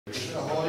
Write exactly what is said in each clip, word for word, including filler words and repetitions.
Ahoj,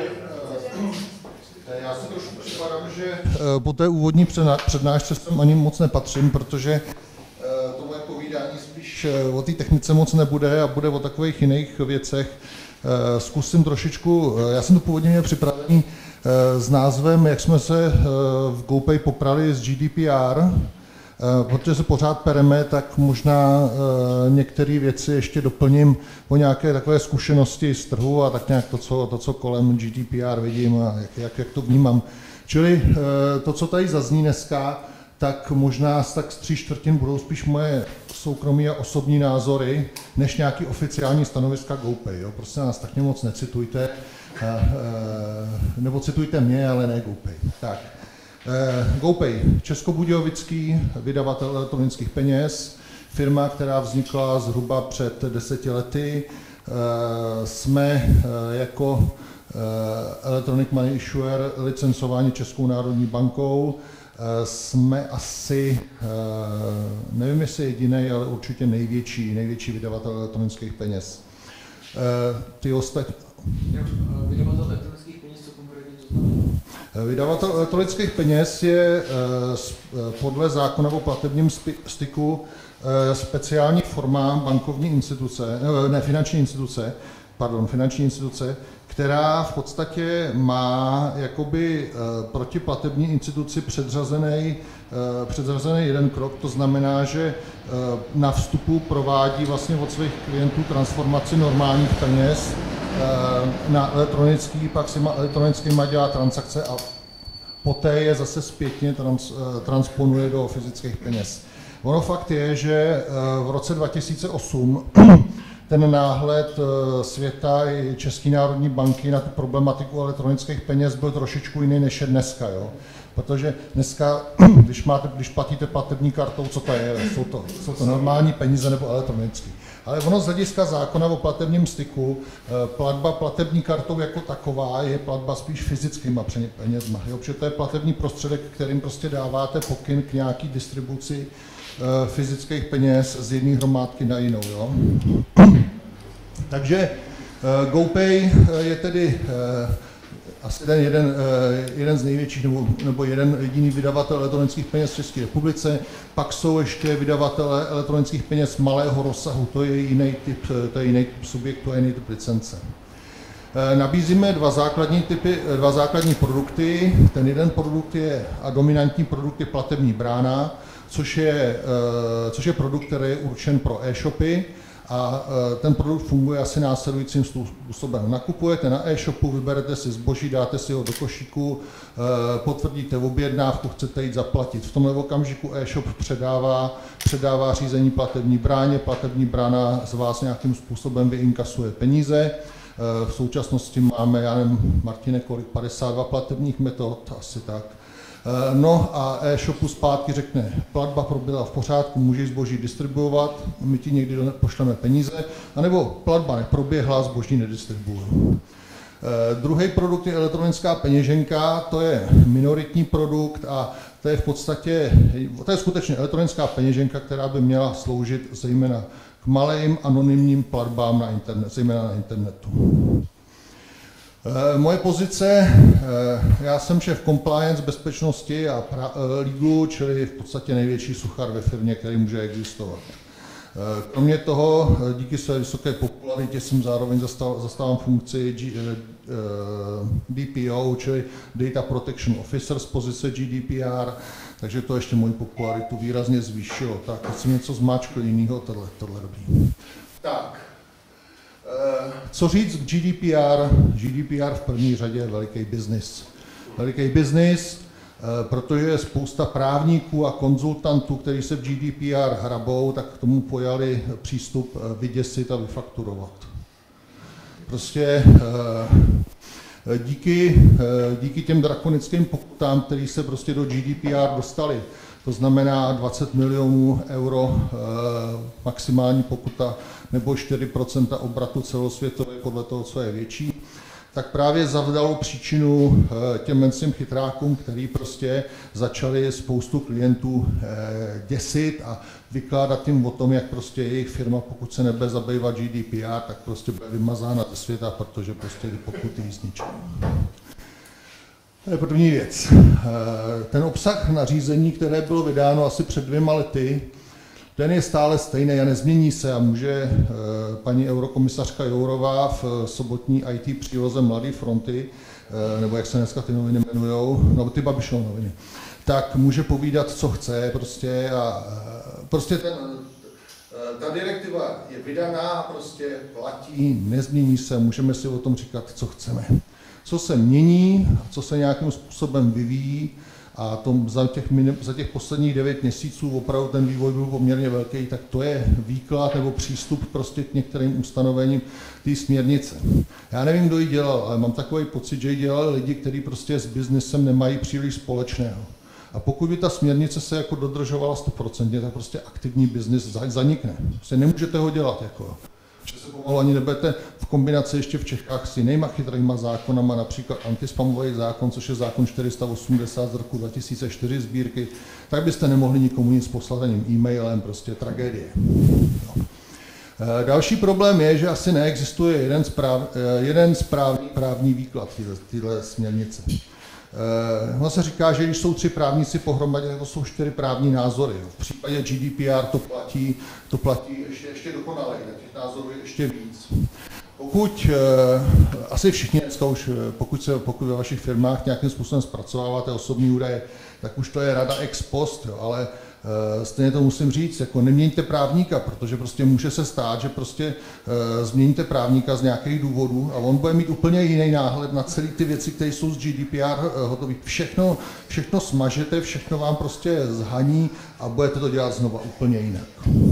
já si trošku připadám, že po té úvodní přednášce sem ani moc nepatřím, protože to moje povídání spíš o té technice moc nebude a bude o takových jiných věcech. Zkusím trošičku, já jsem to původně měl připravený s názvem, jak jsme se v GoPay poprali s G D P R, protože se pořád pereme, tak možná některé věci ještě doplním o nějaké takové zkušenosti z trhu a tak nějak to, co, to, co kolem G D P R vidím a jak, jak, jak to vnímám. Čili to, co tady zazní dneska, tak možná tak z tří čtvrtin budou spíš moje soukromí a osobní názory, než nějaký oficiální stanoviska GoPay. Jo? Prostě nás tak moc necitujte, nebo citujte mě, ale ne GoPay. Tak. GoPay, českobudějovický vydavatel elektronických peněz, firma, která vznikla zhruba před deseti lety. Jsme jako Electronic Money Issuer licencováni Českou národní bankou. Jsme asi, nevím jestli jediný, ale určitě největší, největší vydavatel elektronických peněz. Ty ostatní... Vydavatel elektronických peněz, co konkrétně to znamená? Vydavatel elektronických peněz je podle zákona o platebním styku speciální forma bankovní instituce, ne finanční instituce, pardon, finanční instituce, která v podstatě má jakoby proti platební instituci předřazený, předřazený jeden krok, to znamená, že na vstupu provádí vlastně od svých klientů transformaci normálních peněz na elektronický, pak si ma, elektronickýma dělá transakce a poté je zase zpětně trans, transponuje do fyzických peněz. Ono fakt je, že v roce dva tisíce osm ten náhled světa i České národní banky na tu problematiku elektronických peněz byl trošičku jiný než je dneska. Jo? Protože dneska, když, máte, když platíte platební kartou, co to je? Jsou to, jsou to normální peníze nebo elektronické. Ale ono z hlediska zákona o platebním styku, platba platební kartou jako taková je platba spíš fyzickýma penězma. Jo? Protože to je platební prostředek, kterým prostě dáváte pokyn k nějaký distribuci fyzických peněz z jedné hromádky na jinou. Jo? Takže GoPay je tedy asi ten jeden, jeden z největších, nebo, nebo jeden jediný vydavatel elektronických peněz v České republice. Pak jsou ještě vydavatele elektronických peněz malého rozsahu, to je jiný typ, to je jiný typ subjektu, to je jiný typ licence. Nabízíme dva základní typy, dva základní produkty. Ten jeden produkt je, a dominantní produkt je platební brána, což je, což je produkt, který je určen pro e-shopy. A ten produkt funguje asi následujícím způsobem. Nakupujete na e-shopu, vyberete si zboží, dáte si ho do košíku, potvrdíte objednávku, chcete jít zaplatit. V tomhle okamžiku e-shop předává, předává řízení platební bráně, platební brána z vás nějakým způsobem vyinkasuje peníze. V současnosti máme, já nevím, Martine, kolik, padesát dva platebních metod, asi tak. No a e-shopu zpátky řekne, platba byla v pořádku, můžeš zboží distribuovat, my ti někdy pošleme peníze, anebo platba neproběhla, zboží nedistribuuje. E, druhý produkt je elektronická peněženka, to je minoritní produkt a to je v podstatě, to je skutečně elektronická peněženka, která by měla sloužit zejména k malým anonymním platbám na internet, zejména na internetu. Moje pozice, já jsem šéf compliance, bezpečnosti a legalu, čili v podstatě největší suchar ve firmě, který může existovat. Kromě toho, díky své vysoké popularitě jsem zároveň zastal, zastávám funkci G, D P O, čili Data Protection Officer z pozice G D P R, takže to ještě moji popularitu výrazně zvýšilo. Tak, teď jsem něco zmáčkl jinýho, tohle, tohle dobrý. Tak. Co říct k G D P R? G D P R v první řadě je veliký biznis. Veliký biznis, protože je spousta právníků a konzultantů, kteří se v G D P R hrabou, tak k tomu pojali přístup vyděsit a vyfakturovat. Prostě díky, díky těm drakonickým pokutám, který se prostě do G D P R dostali, to znamená dvacet milionů euro maximální pokuta nebo čtyři procenta obratu celosvětové podle toho, co je větší, tak právě zavdalo příčinu těm mencím chytrákům, který prostě začali spoustu klientů děsit a vykládat jim o tom, jak prostě jejich firma, pokud se nebude zabývat G D P R, tak prostě bude vymazána ze světa, protože prostě ty pokuty ji zničí. To je první věc. Ten obsah nařízení, které bylo vydáno asi před dvěma lety, ten je stále stejný a nezmění se a může paní eurokomisařka Jourová v sobotní I T příloze Mladé fronty, nebo jak se dneska ty noviny jmenujou, no ty Babišovy noviny, tak může povídat, co chce prostě a prostě ten, ta direktiva je vydaná, prostě platí, nezmění se, můžeme si o tom říkat, co chceme. Co se mění, co se nějakým způsobem vyvíjí, a tom za, těch, za těch posledních devět měsíců opravdu ten vývoj byl poměrně velký, tak to je výklad nebo přístup prostě k některým ustanovením té směrnice. Já nevím, kdo ji dělal, ale mám takový pocit, že ji dělali lidi, kteří prostě s biznesem nemají příliš společného. A pokud by ta směrnice se jako dodržovala sto procent, tak prostě aktivní biznis zanikne. Prostě nemůžete ho dělat. Jako. Že se pomalu ani nebudete v kombinaci ještě v Čechách s jinýma chytrýma zákonama, například antispamový zákon, což je zákon čtyři sta osmdesát z roku dva tisíce čtyři sbírky, tak byste nemohli nikomu nic poslat ani e-mailem, prostě tragédie. No. Další problém je, že asi neexistuje jeden, správ, jeden správný právní výklad téhle směrnice. Ono se říká, že když jsou tři právníci pohromadě, tak to jsou čtyři právní názory. V případě G D P R to platí, to platí ještě, ještě dokonale, těch názorů je ještě víc. Pokud, asi všichni dneska už, pokud, se, pokud ve vašich firmách nějakým způsobem zpracováváte osobní údaje, tak už to je rada ex post, jo, ale stejně to musím říct, jako neměňte právníka, protože prostě může se stát, že prostě uh, změníte právníka z nějakých důvodů a on bude mít úplně jiný náhled na celé ty věci, které jsou z G D P R uh, hotové. Všechno, všechno smažete, všechno vám prostě zhaní a budete to dělat znova úplně jinak.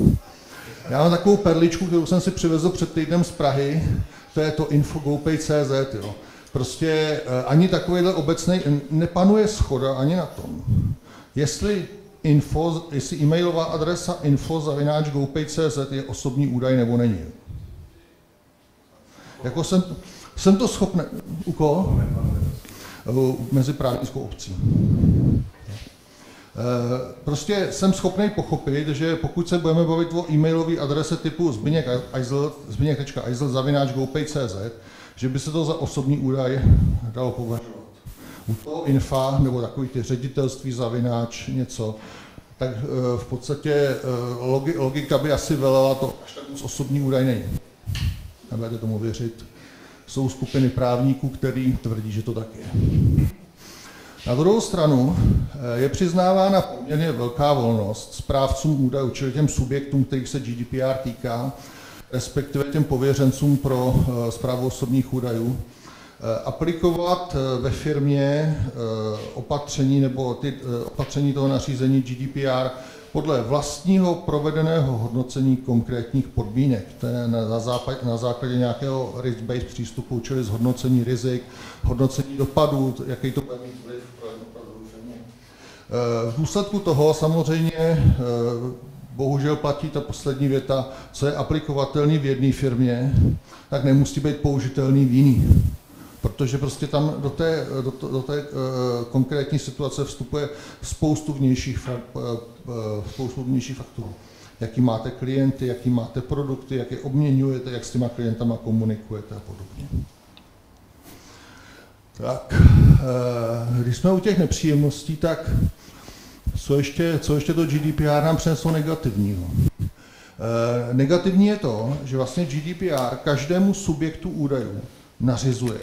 Já mám takovou perličku, kterou jsem si přivezl před týdnem z Prahy, to je to info go pay tečka cé zet, jo. Prostě uh, ani takovýhle obecný, nepanuje shoda ani na tom, jestli info, jestli e-mailová adresa info zavináč go pay tečka cé zet je osobní údaj nebo není. Jako jsem, jsem to schopný, u koho? Mezi právnickou obcí. Prostě jsem schopný pochopit, že pokud se budeme bavit o e-mailové adrese typu zbigněk tečka eisel zavináč go pay tečka cé zet, že by se to za osobní údaj dalo považovat. U toho infa, nebo takový ty ředitelství zavináč něco, tak v podstatě logika by asi velela to, až tak moc osobní údaj není. Nebudete tomu věřit. Jsou skupiny právníků, který tvrdí, že to tak je. Na druhou stranu je přiznávána poměrně velká volnost správcům údajů, čili těm subjektům, kterých se G D P R týká, respektive těm pověřencům pro správu osobních údajů, aplikovat ve firmě opatření nebo ty opatření toho nařízení G D P R podle vlastního provedeného hodnocení konkrétních podmínek. To je na, západ, na základě nějakého risk-based přístupu, čili zhodnocení rizik, hodnocení dopadů, jaký to bude mít vliv pro jednotlivou firmu. V důsledku toho samozřejmě bohužel platí ta poslední věta, co je aplikovatelný v jedné firmě, tak nemusí být použitelný v jiný. Protože prostě tam do té, do, to, do té uh, konkrétní situace vstupuje spoustu vnějších, uh, spoustu vnějších faktorů. Jaký máte klienty, jaký máte produkty, jak je obměňujete, jak s těma klientama komunikujete a podobně. Tak, uh, když jsme u těch nepříjemností, tak co ještě, co ještě to G D P R nám přineslo negativního? Uh, negativní je to, že vlastně G D P R každému subjektu údajů nařizuje.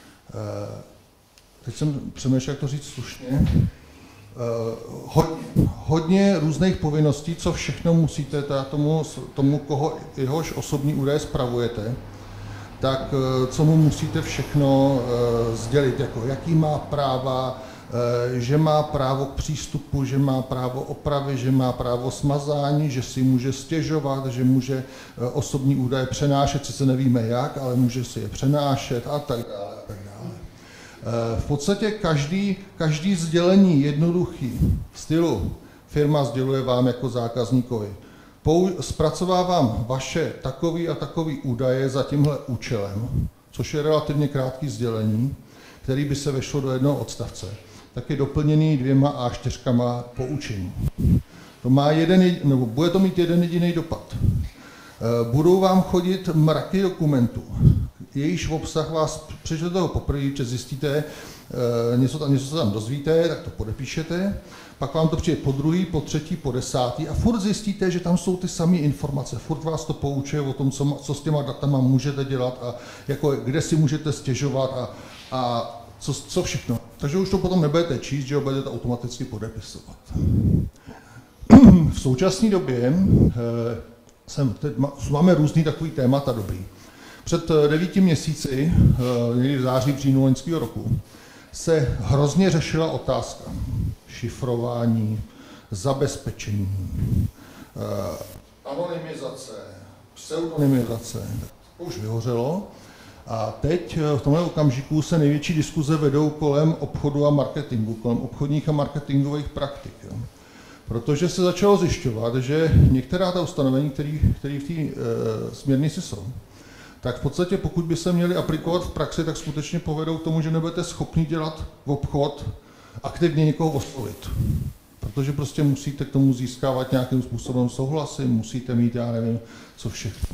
Teď jsem přemýšlel, jak to říct slušně. Hodně, hodně různých povinností, co všechno musíte tomu, tomu koho, jehož osobní údaje spravujete, tak co mu musíte všechno sdělit, jako jaký má práva, že má právo k přístupu, že má právo opravy, že má právo smazání, že si může stěžovat, že může osobní údaje přenášet, sice nevíme jak, ale může si je přenášet a tak dále. A tak dále. V podstatě každý, každý sdělení jednoduchý v stylu firma sděluje vám jako zákazníkovi, zpracovávám vaše takový a takový údaje za tímhle účelem, což je relativně krátký sdělení, který by se vešlo do jednoho odstavce, tak je doplněný dvěma á čtyři poučení. To má jeden, nebo bude to mít jeden jediný dopad. Budou vám chodit mraky dokumentů, jejíž obsah vás přečtete ho poprvé, že zjistíte, něco, tam, něco se tam dozvíte, tak to podepíšete, pak vám to přijde po druhý, po třetí, po desátý a furt zjistíte, že tam jsou ty samé informace, furt vás to poučuje o tom, co, co s těma datama můžete dělat a jako, kde si můžete stěžovat a, a co, co všechno. Takže už to potom nebudete číst, že ho budete automaticky podepisovat. V současné době jsem, teď máme různý takový témata dobrý. Před devíti měsíci, někdy v září, v říjnu loňského roku, se hrozně řešila otázka šifrování, zabezpečení, anonymizace, pseudonymizace. To už vyhořelo. A teď v tomhle okamžiku se největší diskuze vedou kolem obchodu a marketingu, kolem obchodních a marketingových praktik. Jo. Protože se začalo zjišťovat, že některá ta ustanovení, které v té e, směrnici jsou, tak v podstatě pokud by se měly aplikovat v praxi, tak skutečně povedou k tomu, že nebudete schopni dělat v obchod, aktivně někoho oslovit. Protože prostě musíte k tomu získávat nějakým způsobem souhlasy, musíte mít, já nevím, co všechno.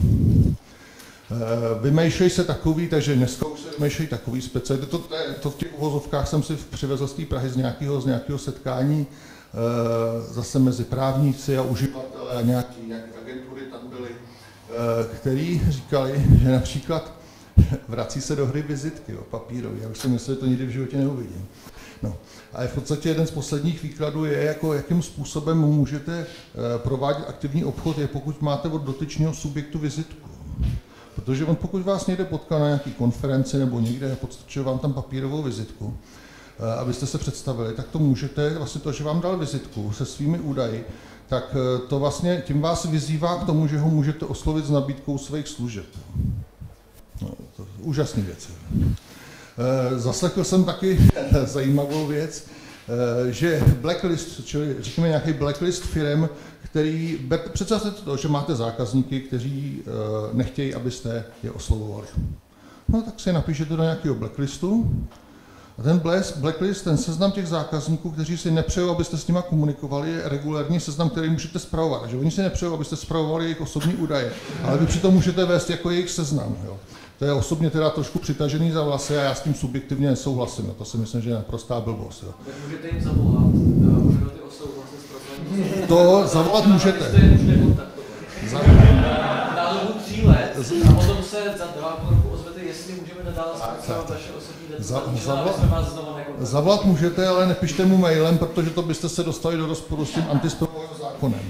Vymýšlejí se takový, takže dneska už se vymýšlejí takový speciální. To, to, to v těch uvozovkách jsem si přivezl z té Prahy z nějakého, z nějakého setkání, zase mezi právníci a uživatele a nějaké nějaké agentury tam byly, který říkali, že například vrací se do hry vizitky, jo, papírový. Já už jsem myslel, že to nikdy v životě neuvidím. No. A v podstatě jeden z posledních výkladů je, jako, jakým způsobem můžete provádět aktivní obchod, je pokud máte od dotyčného subjektu vizitku. Protože on pokud vás někde potká na nějaké konferenci nebo někde podstrčuje vám tam papírovou vizitku, abyste se představili, tak to můžete, vlastně to, že vám dal vizitku se svými údaji, tak to vlastně tím vás vyzývá k tomu, že ho můžete oslovit s nabídkou svých služeb. No, to je úžasný věc. Zaslechl jsem taky zajímavou věc, že blacklist, čili řekněme nějaký blacklist firem, který, představte to, že máte zákazníky, kteří nechtějí, abyste je oslovovali. No tak si napíšete do nějakého blacklistu a ten blacklist, ten seznam těch zákazníků, kteří si nepřejou, abyste s nima komunikovali, je regulární seznam, který můžete spravovat. Takže oni si nepřejou, abyste spravovali jejich osobní údaje, ale vy přitom můžete vést jako jejich seznam. Jo. To je osobně teda trošku přitažený za vlasy a já s tím subjektivně nesouhlasím. No, to si myslím, že je naprostá blbost. Jo. Tak můžete jim zavolat, můžete ty osoby vlastně zpracovat. To zavolat můžete. Na dobu tří let a potom se za dva roku ozvete, jestli můžeme nadále zpracovat vaše osobní data. Zavolat můžete, ale nepište mu mailem, protože to byste se dostali do rozporu s tím antispamovým zákonem.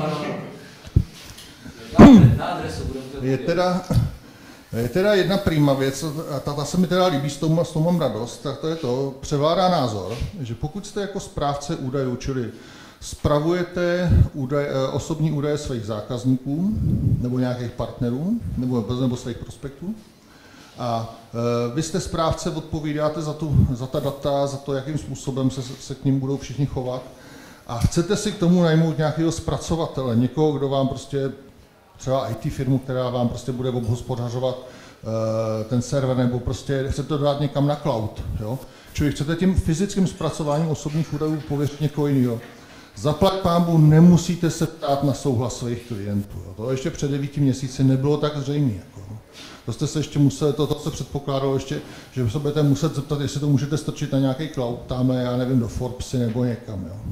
Na adresu budeme. Je teda... Je teda jedna prima věc, a ta, ta se mi teda líbí, s tom, s tom mám radost, tak to je to, převládá názor, že pokud jste jako správce údajů, čili spravujete údaj, osobní údaje svých zákazníků, nebo nějakých partnerů, nebo, nebo svých prospektů, a e, vy jste správce, odpovídáte za, tu, za ta data, za to, jakým způsobem se, se k ním budou všichni chovat, a chcete si k tomu najmout nějakého zpracovatele, někoho, kdo vám prostě třeba í té firmu, která vám prostě bude obhospodařovat uh, ten server, nebo prostě chcete to dát někam na cloud. Jo? Čili chcete tím fyzickým zpracováním osobních údajů pověřit někoho jiného. Zaplať pánbu, nemusíte se ptát na souhlas svých klientů. Jo? To ještě před devíti měsíci nebylo tak zřejmé. Jako. To jste se ještě museli, to, to se předpokládalo ještě, že se budete muset zeptat, jestli to můžete strčit na nějaký cloud, tamhle, já nevím, do Forbesy nebo někam. Jo?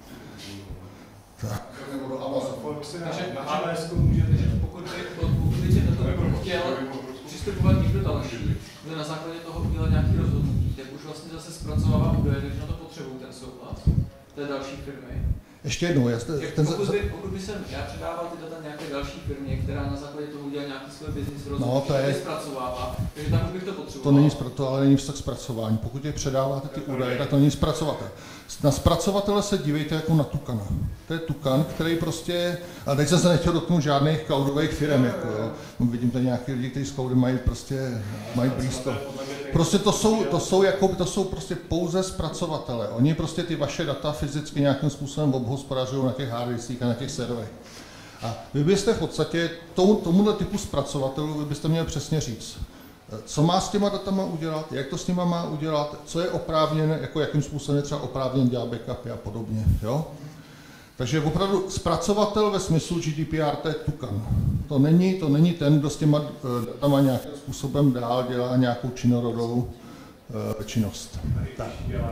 Tak. Nebo do Amazon. Na á vé esku můžete, že pokud byste toto chtěl přistupovat někdo další, kdo na základě toho udělal nějaký rozhodnutí, tak už vlastně zase zpracovává údaje, takže na to potřebují ten souhlas té další firmy. Ještě jednou, jasně. Ten pokud, by, pokud by jsem já předával ty data nějaké další firmě, která na základě toho udělá nějaký svůj business rozhodnutí, no, to je, zpracovává, takže tam už bych to potřeboval. To není to ale není vztah zpracování. Pokud je předáváte ty údaje, tak to není zpracovatel. Na zpracovatele se dívejte jako na tukana. To je tukan, který prostě, a teď jsem se nechtěl dotknout žádných cloudových firm, jako jo. Vidím tady nějaký lidi, kteří s cloudem mají prostě, mají blízko. Prostě to jsou, to jsou jako, to jsou prostě pouze zpracovatele. Oni prostě ty vaše data fyzicky nějakým způsobem obhospodařují na těch harddiskách a na těch serverech. A vy byste v podstatě tomu, tomuhle typu zpracovatelů vy byste měli přesně říct, Co má s těma datama udělat, jak to s nima má udělat, co je oprávněné, jako jakým způsobem je třeba oprávněn dělat backupy a podobně. Jo? Takže opravdu zpracovatel ve smyslu G D P R to je tukan. To není, to není ten, kdo s těma datama nějakým způsobem dál dělá nějakou činorodou uh, činnost. Tak.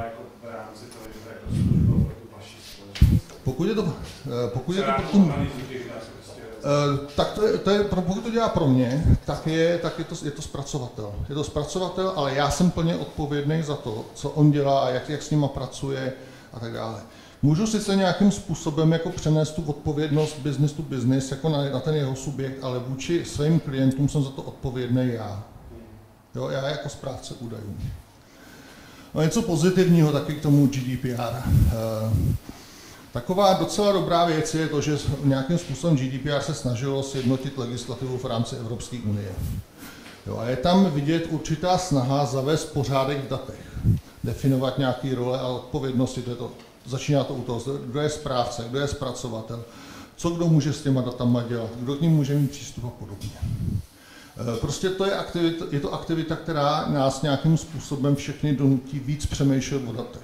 Pokud je to, pokud je to potom, tak to je, to je, pokud to dělá pro mě, tak je, tak je to, je to zpracovatel. Je to zpracovatel, ale já jsem plně odpovědný za to, co on dělá a jak, jak s nima pracuje a tak dále. Můžu sice nějakým způsobem jako přenést tu odpovědnost business to business jako na, na ten jeho subjekt, ale vůči svým klientům jsem za to odpovědný já. Jo, já jako správce údajů. No něco pozitivního taky k tomu G D P R. Taková docela dobrá věc je to, že nějakým způsobem G D P R se snažilo sjednotit legislativu v rámci Evropské unie. Jo, a je tam vidět určitá snaha zavést pořádek v datech, definovat nějaké role a odpovědnosti. To je to, začíná to u toho, kdo je správce, kdo je zpracovatel, co kdo může s těma datama dělat, kdo k ním může mít přístup a podobně. Prostě to je aktivita, je to aktivita, která nás nějakým způsobem všechny donutí víc přemýšlet o datech.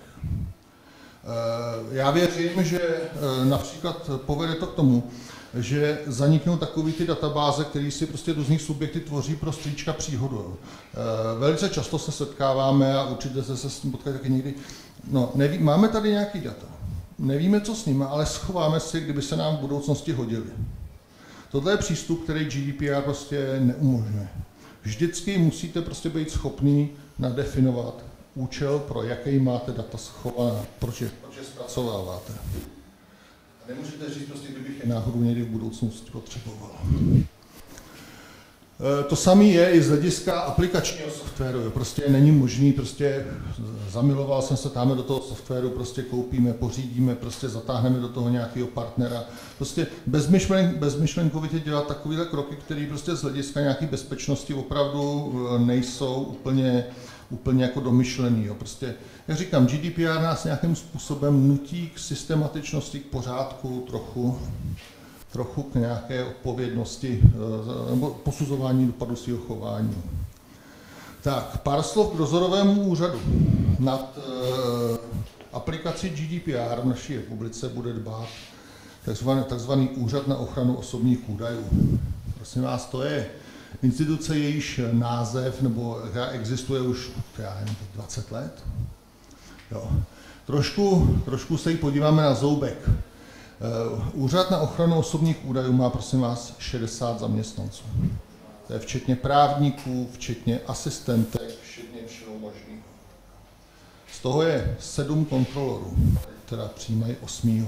Já věřím, že například povede to k tomu, že zaniknou takové ty databáze, které si prostě různých subjekty tvoří pro strýčka příhodu. Velice často se setkáváme a určitě se se s tím potkáte taky někdy. No, neví, máme tady nějaký data, nevíme, co s nimi, ale schováme si, kdyby se nám v budoucnosti hodili. Tohle je přístup, který G D P R prostě neumožňuje. Vždycky musíte prostě být schopný nadefinovat účel, pro jaký máte data schovaná, proč je, proč je zpracováváte. A nemůžete říct prostě, kdybych je náhodou někdy v budoucnosti potřeboval. To samé je i z hlediska aplikačního softwaru. Prostě není možný, prostě zamiloval jsem se tam do toho softwaru, prostě koupíme, pořídíme, prostě zatáhneme do toho nějakého partnera. Prostě bezmyšlen, bezmyšlenkovitě dělat takovéhle kroky, které prostě z hlediska nějaké bezpečnosti opravdu nejsou úplně, úplně jako domyšlený. Jo. Prostě, jak říkám, G D P R nás nějakým způsobem nutí k systematičnosti, k pořádku trochu. trochu k nějaké odpovědnosti nebo posuzování dopadu svého chování. Tak, pár slov k dozorovému úřadu. Nad uh, aplikací G D P R v naší republice bude dbát takzvaný, takzvaný úřad na ochranu osobních údajů. Prosím vás, to je instituce, jejíž název, nebo která existuje už já nevím, dvacet let. Jo. Trošku, trošku se jí podíváme na zoubek. Úřad na ochranu osobních údajů má, prosím vás, šedesát zaměstnanců. To je včetně právníků, včetně asistentek, včetně všeho možného. Z toho je sedm kontrolorů, která přijímají osmýho.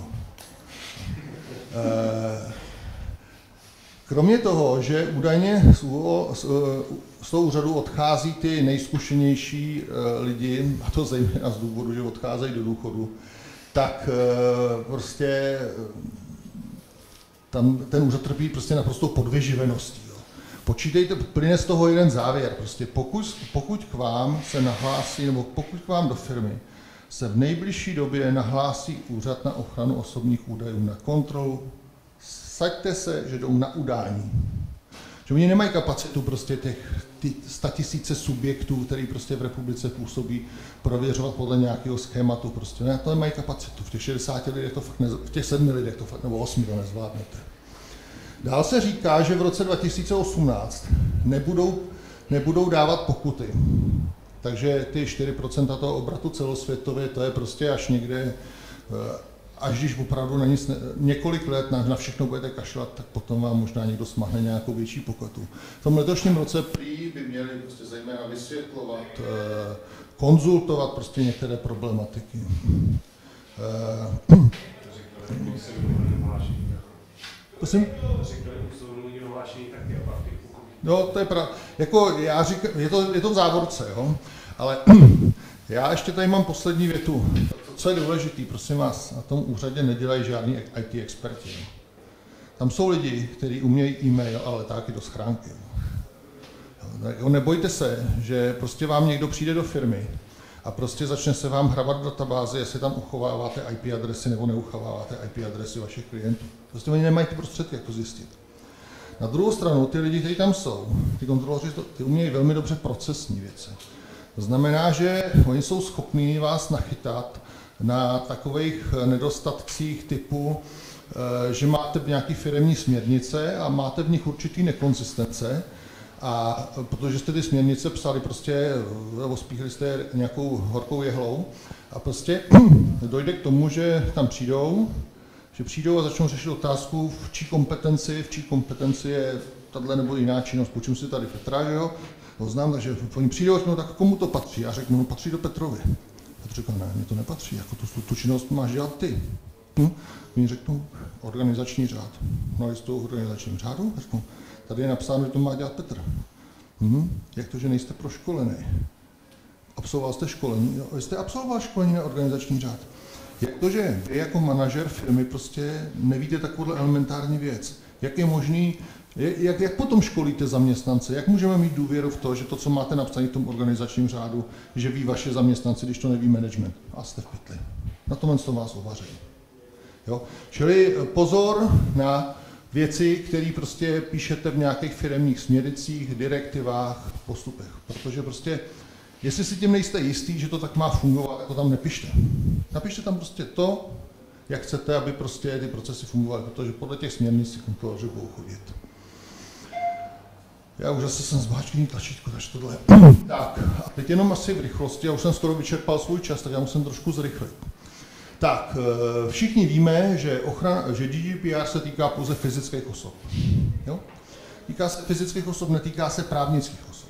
Kromě toho, že údajně z toho úřadu odchází ty nejzkušenější lidi, a to zejména z důvodu, že odcházejí do důchodu, tak prostě tam ten úřad trpí prostě naprostou podvyživeností. Jo. Počítejte, plyne z toho jeden závěr. Prostě pokud, pokud k vám se nahlásí, nebo pokud k vám do firmy se v nejbližší době nahlásí úřad na ochranu osobních údajů na kontrolu, saďte se, že jdou na udání. Že oni nemají kapacitu prostě těch ty statisíce subjektů, který prostě v republice působí, prověřovat podle nějakého schématu. Prostě ne, to nemají kapacitu. V těch šedesáti lidech to fakt nez, v těch sedmi lidech to fakt, nebo osmi to nezvládnete. Dál se říká, že v roce dva tisíce osmnáct nebudou, nebudou dávat pokuty. Takže ty čtyři procenta toho obratu celosvětově, to je prostě až někde, až když opravdu na nic, ne, několik let na, na všechno budete kašlat, tak potom vám možná někdo smahne nějakou větší pokutu. V tom letošním roce prý by měli prostě zejména vysvětlovat, konzultovat prostě některé problematiky. Prosím? No, to je pravda. Jako já říkám, je to, je to v závorce, jo? Ale já ještě tady mám poslední větu. Co je důležité, prosím vás, na tom úřadě nedělají žádní I T experti. Tam jsou lidi, kteří umějí e-mail, ale taky do schránky. Jo, nebojte se, že prostě vám někdo přijde do firmy a prostě začne se vám hrabat v databázi, jestli tam uchováváte I P adresy nebo neuchováváte I P adresy vašich klientů. Prostě oni nemají ty prostředky, jak to zjistit. Na druhou stranu, ty lidi, kteří tam jsou, ty kontroloři, ty umějí velmi dobře procesní věci. To znamená, že oni jsou schopní vás nachytat na takových nedostatcích typu, že máte nějaké firemní směrnice a máte v nich určitý nekonzistence, a protože jste ty směrnice psali prostě, nebo spíchli jste nějakou horkou jehlou, a prostě dojde k tomu, že tam přijdou, že přijdou a začnou řešit otázku, v čí kompetenci, v čí kompetenci je tato nebo jiná činnost, počím si tady Petra, že jo, ho znám, takže oni přijdou a řeknou, tak komu to patří? Já řeknu, no patří do Petrovi. Petr řekl, ne, mně to nepatří, jako tu, tu činnost máš dělat ty. Hm? Oni řeknou, organizační řád. No, jestli to v organizačním řádu, řeknou, tady je napsáno, že to má dělat Petr. Hm? Jak to, že nejste proškolený? Absolvoval jste školení? Jo, jste absolvoval školení na organizační řád. Jak to, že vy jako manažer firmy prostě nevíte takovouhle elementární věc? Jak je možný, jak, jak potom školíte zaměstnance? Jak můžeme mít důvěru v to, že to, co máte napsané v tom organizačním řádu, že ví vaše zaměstnanci, když to neví management? A jste v pytli. Na tomhle to vás uvařejí. Jo? Čili pozor na věci, které prostě píšete v nějakých firemních směrnicích, direktivách, postupech. Protože prostě, jestli si tím nejste jistý, že to tak má fungovat, tak to tam nepište. Napište tam prostě to, jak chcete, aby prostě ty procesy fungovaly, protože podle těch směrnic si kontroloři budou chodit. Já už zase jsem zmáčkný tlačítko, takže tohle. Tak, a teď jenom asi v rychlosti, já už jsem skoro vyčerpal svůj čas, tak já musím trošku zrychlit. Tak, všichni víme, že, ochrana, že G D P R se týká pouze fyzických osob. Jo? Týká se fyzických osob, netýká se právnických osob.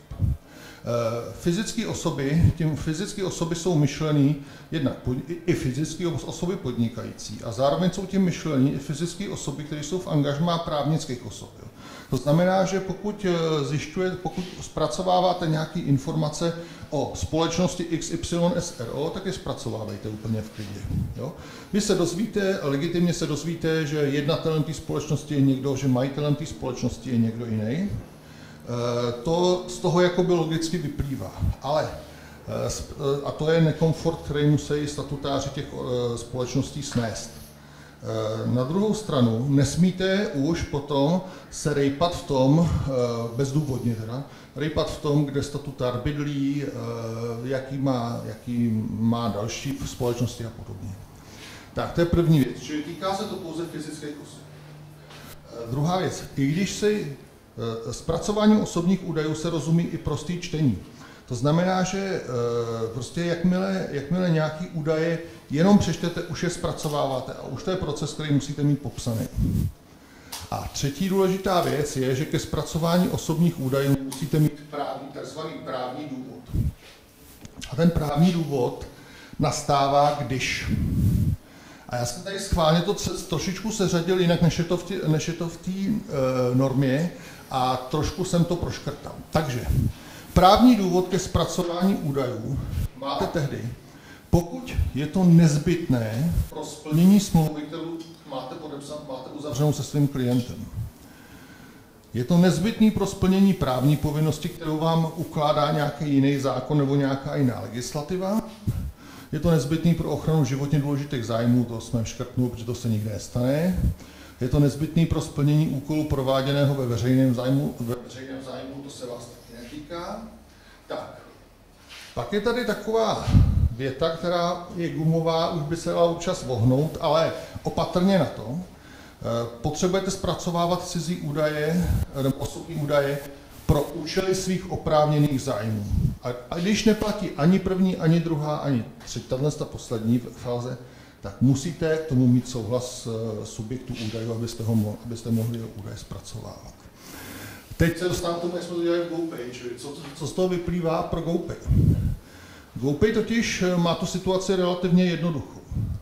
Fyzické osoby, tím fyzické osoby jsou myšlený jednak i fyzické osoby podnikající a zároveň jsou tím myšlený i fyzické osoby, které jsou v angažmá právnických osob. Jo. To znamená, že pokud zjišťujete, pokud zpracováváte nějaké informace o společnosti X Y S R O, tak je zpracovávejte úplně v klidě. Jo. Vy se dozvíte, legitimně se dozvíte, že jednatelem té společnosti je někdo, že majitelem té společnosti je někdo jiný. To z toho jakoby logicky vyplývá, ale, a to je nekomfort, který musí statutáři těch společností snést. Na druhou stranu nesmíte už potom se rejpat v tom, bezdůvodně teda, rejpat v tom, kde statutár bydlí, jaký má, jaký má další společnosti a podobně. Tak, to je první věc, čili týká se to pouze fyzických osob. Druhá věc, i když si zpracováním osobních údajů se rozumí i prostý čtení. To znamená, že prostě jakmile, jakmile nějaký údaje jenom přečtete, už je zpracováváte a už to je proces, který musíte mít popsaný. A třetí důležitá věc je, že ke zpracování osobních údajů musíte mít právní, takzvaný právní důvod. A ten právní důvod nastává, když. A já jsem tady schválně to trošičku seřadil jinak, než je to v té e, normě, a trošku jsem to proškrtal. Takže právní důvod ke zpracování údajů máte tehdy, pokud je to nezbytné pro splnění smlouvy, kterou máte podepsat, máte uzavřenou se svým klientem. Je to nezbytný pro splnění právní povinnosti, kterou vám ukládá nějaký jiný zákon nebo nějaká jiná legislativa. Je to nezbytný pro ochranu životně důležitých zájmů, to jsme škrtnuli, protože to se nikdy nestane. Je to nezbytný pro splnění úkolu prováděného ve veřejném zájmu, ve veřejném zájmu, to se vás taky netýká. Tak, pak je tady taková věta, která je gumová, už by se dala občas vohnout, ale opatrně na to. Potřebujete zpracovávat cizí údaje, nebo osobní údaje pro účely svých oprávněných zájmů. A, a když neplatí ani první, ani druhá, ani třetí, tato poslední fáze, tak musíte k tomu mít souhlas subjektu údajů, abyste, ho, abyste mohli údaje zpracovávat. Teď se dostávám k tomu, jak jsme to dělali v GoPay, čili co, co z toho vyplývá pro GoPay. GoPay totiž má tu situaci relativně jednoduchou.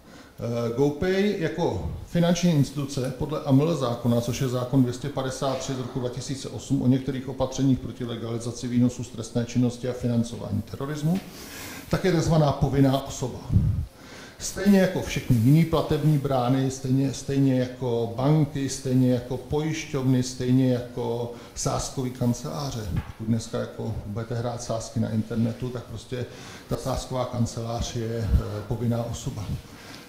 GoPay jako finanční instituce podle A M L zákona, což je zákon dvě stě padesát tři z roku dva tisíce osm o některých opatřeních proti legalizaci výnosů z trestné činnosti a financování terorismu, tak je tzv. Povinná osoba. Stejně jako všechny jiné platební brány, stejně, stejně jako banky, stejně jako pojišťovny, stejně jako sázkové kanceláře. Pokud dneska jako budete hrát sázky na internetu, tak prostě ta sázková kancelář je povinná osoba.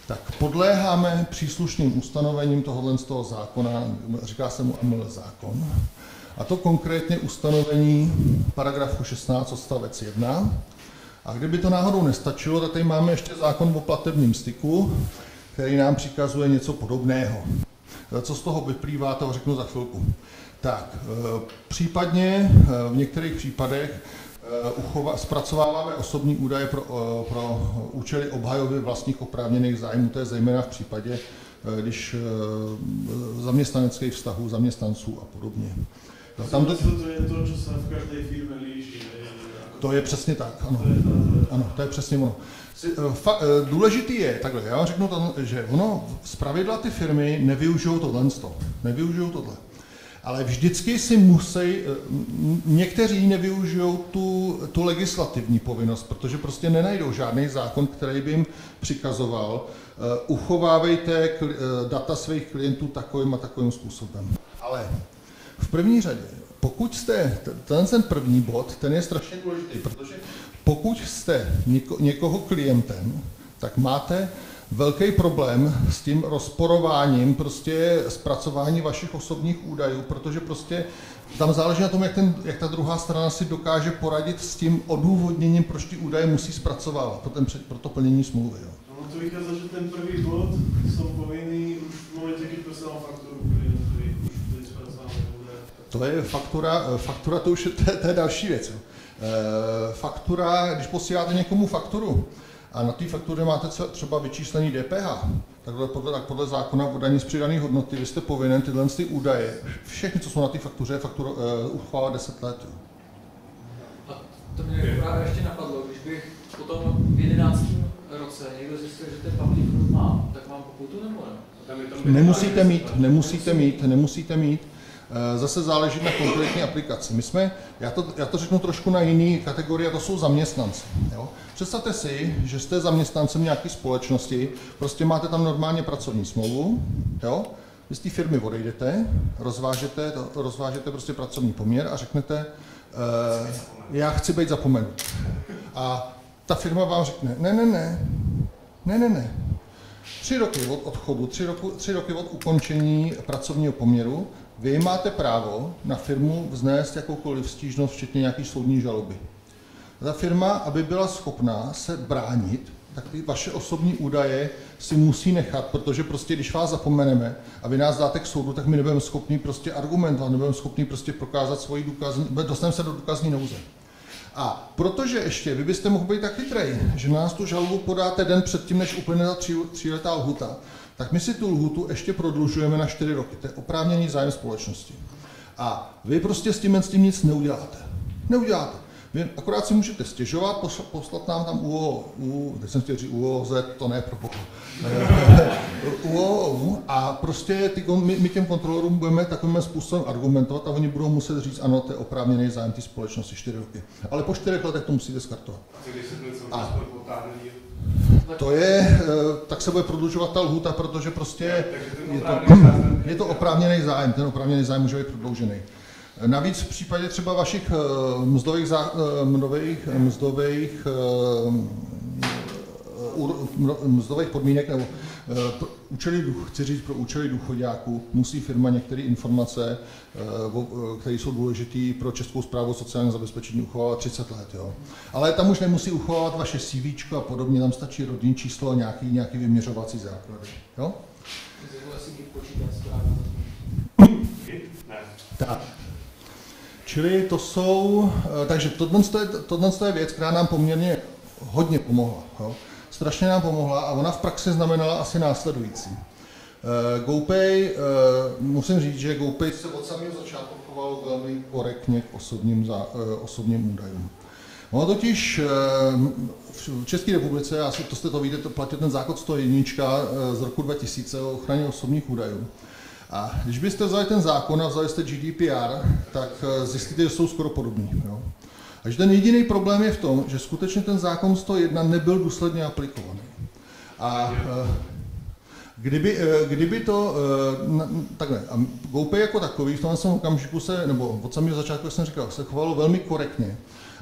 tak podléháme příslušným ustanovením tohohle z toho zákona, říká se mu A M L zákon, a to konkrétně ustanovení paragrafu šestnáct odstavec jedna. A kdyby to náhodou nestačilo, tak tady máme ještě zákon o platebním styku, který nám přikazuje něco podobného. Co z toho vyplývá, to řeknu za chvilku. Tak, případně v některých případech uchova, zpracováváme osobní údaje pro, pro účely obhajoby vlastních oprávněných zájmů, to je zejména v případě, když zaměstnaneckých vztahů, zaměstnanců a podobně. Tam to, to je to, co se v každé firmě líší. To je přesně tak, ano. Ano, to je přesně ono. Fa, důležitý je, takhle, já vám řeknu, to, že ono, zpravidla ty firmy nevyužijou tohle, nevyužijou tohle. Ale vždycky si musí, někteří nevyužijou tu, tu legislativní povinnost, protože prostě nenajdou žádný zákon, který by jim přikazoval, uh, uchovávejte kli, uh, data svých klientů takovým a takovým způsobem. Ale v první řadě, pokud jste, ten, ten první bod, ten je strašně důležitý, protože pokud jste něko, někoho klientem, tak máte velký problém s tím rozporováním, prostě zpracování vašich osobních údajů, protože prostě tam záleží na tom, jak, ten, jak ta druhá strana si dokáže poradit s tím odůvodněním, proč ty údaje musí zpracovávat pro, ten, pro to plnění smlouvy. Jo. No to vychází, že ten první bod jsou povinný už v momentě, když poslal fakturu klientovi, už teď zpracovávají údaje. To je faktura, faktura to už je, to je, to je další věc. Jo. E, faktura, když posíláte někomu fakturu, a na té faktuře máte třeba vyčíslený D P H, takhle podle, tak podle zákona o daní z přidané hodnoty, vy jste povinen tyhle ty údaje, všechny, co jsou na té faktuře, fakturu uh, uchovávat deset let. A to mě právě ještě napadlo, když bych potom v jedenáctém roce někdo zjistil, že ten public proof mám, tak mám pokutu nebo ne? Nemusíte mít, nemusíte mít, nemusíte mít. Zase záleží na konkrétní aplikaci. My jsme, já to, já to řeknu trošku na jiný kategorii, a to jsou zaměstnanci. Jo? Představte si, že jste zaměstnancem nějaké společnosti, prostě máte tam normálně pracovní smlouvu, jo? Vy z té firmy odejdete, rozvážete, rozvážete prostě pracovní poměr a řeknete, uh, já chci být zapomenut. A ta firma vám řekne, ne, ne, ne, ne, ne, ne. Tři roky od odchodu, tři, roku, tři roky od ukončení pracovního poměru, vy máte právo na firmu vznést jakoukoliv stížnost, včetně nějaké soudní žaloby. Ta firma, aby byla schopná se bránit, tak ty vaše osobní údaje si musí nechat, protože prostě, když vás zapomeneme a vy nás dáte k soudu, tak my nebudeme schopni prostě argumentovat, nebudeme schopni prostě prokázat svoji důkazní, dostaneme se do důkazní nouze. A protože ještě vy byste mohl být tak chytrej, že nás tu žalobu podáte den předtím, než uplyne ta tři, tříletá lhuta, tak my si tu lhutu ještě prodlužujeme na čtyři roky. To je oprávněný zájem společnosti. A vy prostě s tím, s tím nic neuděláte. Neuděláte. Vy akorát si můžete stěžovat, poslat nám tam U O U, teď jsem chtěl říct U O Z, to ne pro boha. U O U a prostě ty, my, my těm kontrolorům budeme takovým způsobem argumentovat a oni budou muset říct, ano, to je oprávněný zájem té společnosti čtyři roky. Ale po čtyřech letech to musíte skartovat. A to je, tak se bude prodlužovat ta lhůta, protože prostě je to, je to oprávněný zájem, ten oprávněný zájem může být prodloužený. Navíc v případě třeba vašich mzdových, mzdových, mzdových, mzdových podmínek nebo účely, chci říct pro účely důchoďáků, musí firma některé informace, které jsou důležité pro Českou správu sociálního zabezpečení, uchovávat třicet let. Jo. Ale tam už nemusí uchovávat vaše CVčko a podobně, tam stačí rodinné číslo a nějaký, nějaký vyměřovací základy. Jo? Tak. Čili to jsou, takže tohle je, tohle je věc, která nám poměrně hodně pomohla. Jo. Strašně nám pomohla a ona v praxi znamenala asi následující. Uh, GoPay, uh, musím říct, že GoPay se od samého začátku choval velmi korektně k osobním, za, uh, osobním údajům. Ono totiž uh, v České republice, asi to jste to víte, to platil ten zákon sto jedna uh, z roku dva tisíce o ochraně osobních údajů. A když byste vzali ten zákon a vzali jste G D P R, tak uh, zjistíte, že jsou skoro podobní. Jo? A že ten jediný problém je v tom, že skutečně ten zákon sto jedna nebyl důsledně aplikovaný. A kdyby, kdyby to, takhle, a GoPay jako takový v tomhle okamžiku se, nebo od samého začátku jsem říkal, se chovalo velmi korektně.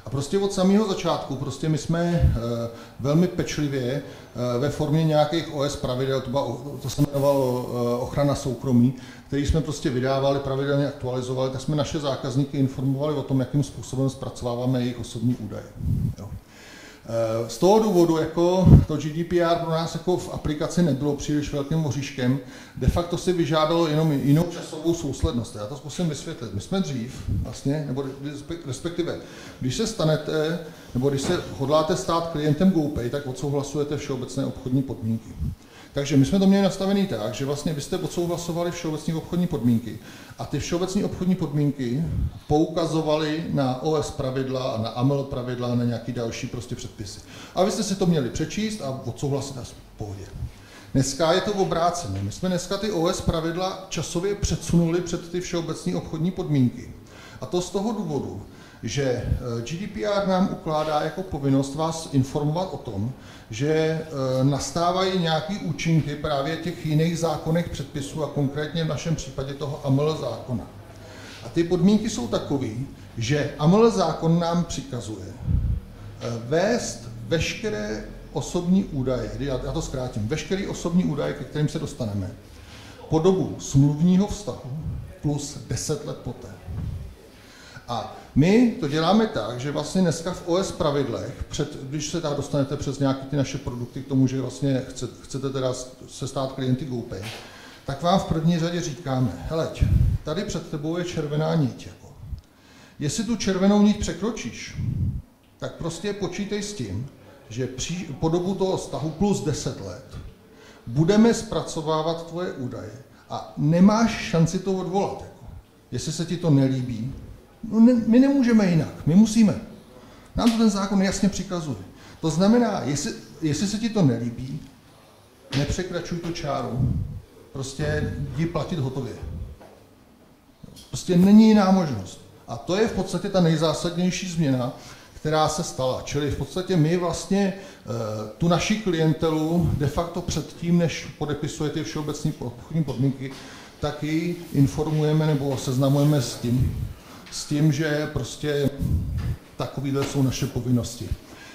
A prostě od samého začátku, prostě my jsme velmi pečlivě ve formě nějakých O S pravidel, to, byla, to se jmenovalo ochrana soukromí, který jsme prostě vydávali, pravidelně aktualizovali, tak jsme naše zákazníky informovali o tom, jakým způsobem zpracováváme jejich osobní údaje. Jo. Z toho důvodu jako to G D P R pro nás jako v aplikaci nebylo příliš velkým oříškem, de facto si vyžádalo jenom jinou časovou souslednost. Já to zkusím vysvětlit. My jsme dřív, vlastně, nebo respektive, když se stanete, nebo když se hodláte stát klientem GoPay, tak odsouhlasujete všeobecné obchodní podmínky. Takže my jsme to měli nastavený tak, že vlastně vy jste odsouhlasovali všeobecné obchodní podmínky a ty všeobecné obchodní podmínky poukazovaly na O S pravidla a na A M L pravidla a na nějaký další prostě předpisy. A vy jste si to měli přečíst a odsouhlasit a v pohodě. Dneska je to obrácené. My jsme dneska ty O S pravidla časově předsunuli před ty všeobecné obchodní podmínky. A to z toho důvodu, že G D P R nám ukládá jako povinnost vás informovat o tom, že nastávají nějaké účinky právě těch jiných zákonných předpisů a konkrétně v našem případě toho A M L zákona. A ty podmínky jsou takové, že A M L zákon nám přikazuje vést veškeré osobní údaje, já to zkrátím, veškeré osobní údaje, ke kterým se dostaneme, po dobu smluvního vztahu plus deset let poté. A my to děláme tak, že vlastně dneska v O S pravidlech, před, když se tak dostanete přes nějaké ty naše produkty k tomu, že vlastně chcete, chcete teda se stát klienty GoPay, tak vám v první řadě říkáme, heleď, tady před tebou je červená niť. Jako. Jestli tu červenou niť překročíš, tak prostě počítej s tím, že při, po dobu toho vztahu plus deset let budeme zpracovávat tvoje údaje a nemáš šanci to odvolat. Jako. Jestli se ti to nelíbí, no ne, my nemůžeme jinak, my musíme. Nám to ten zákon jasně přikazuje. To znamená, jestli, jestli se ti to nelíbí, nepřekračuj tu čáru. Prostě jdi platit hotově. Prostě není jiná možnost. A to je v podstatě ta nejzásadnější změna, která se stala. Čili v podstatě my vlastně e, tu naši klientelu de facto předtím, než podepisuje ty všeobecné obchodní podmínky, tak ji informujeme nebo seznamujeme s tím, s tím, že prostě takovýhle jsou naše povinnosti.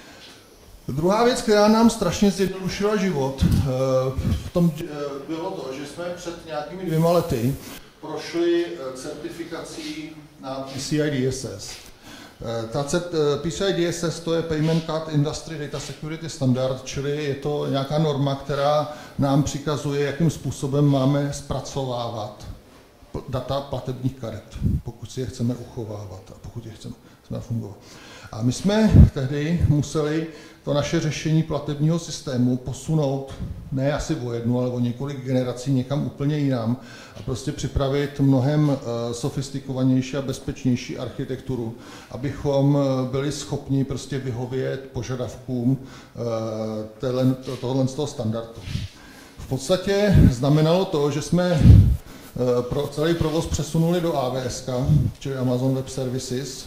Druhá věc, která nám strašně zjednodušila život, v tom bylo to, že jsme před nějakými dvěma lety prošli certifikací na P C I D S S. Ta P C I D S S to je Payment Card Industry Data Security Standard, čili je to nějaká norma, která nám přikazuje, jakým způsobem máme zpracovávat data platebních karet, pokud si je chceme uchovávat a pokud je chceme, chceme fungovat. A my jsme tehdy museli to naše řešení platebního systému posunout ne asi o jednu, ale o několik generací někam úplně jinam a prostě připravit mnohem uh, sofistikovanější a bezpečnější architekturu, abychom byli schopni prostě vyhovět požadavkům uh, tohohle z toho standardu. V podstatě znamenalo to, že jsme pro celý provoz přesunuli do A W S, čili Amazon Web Services.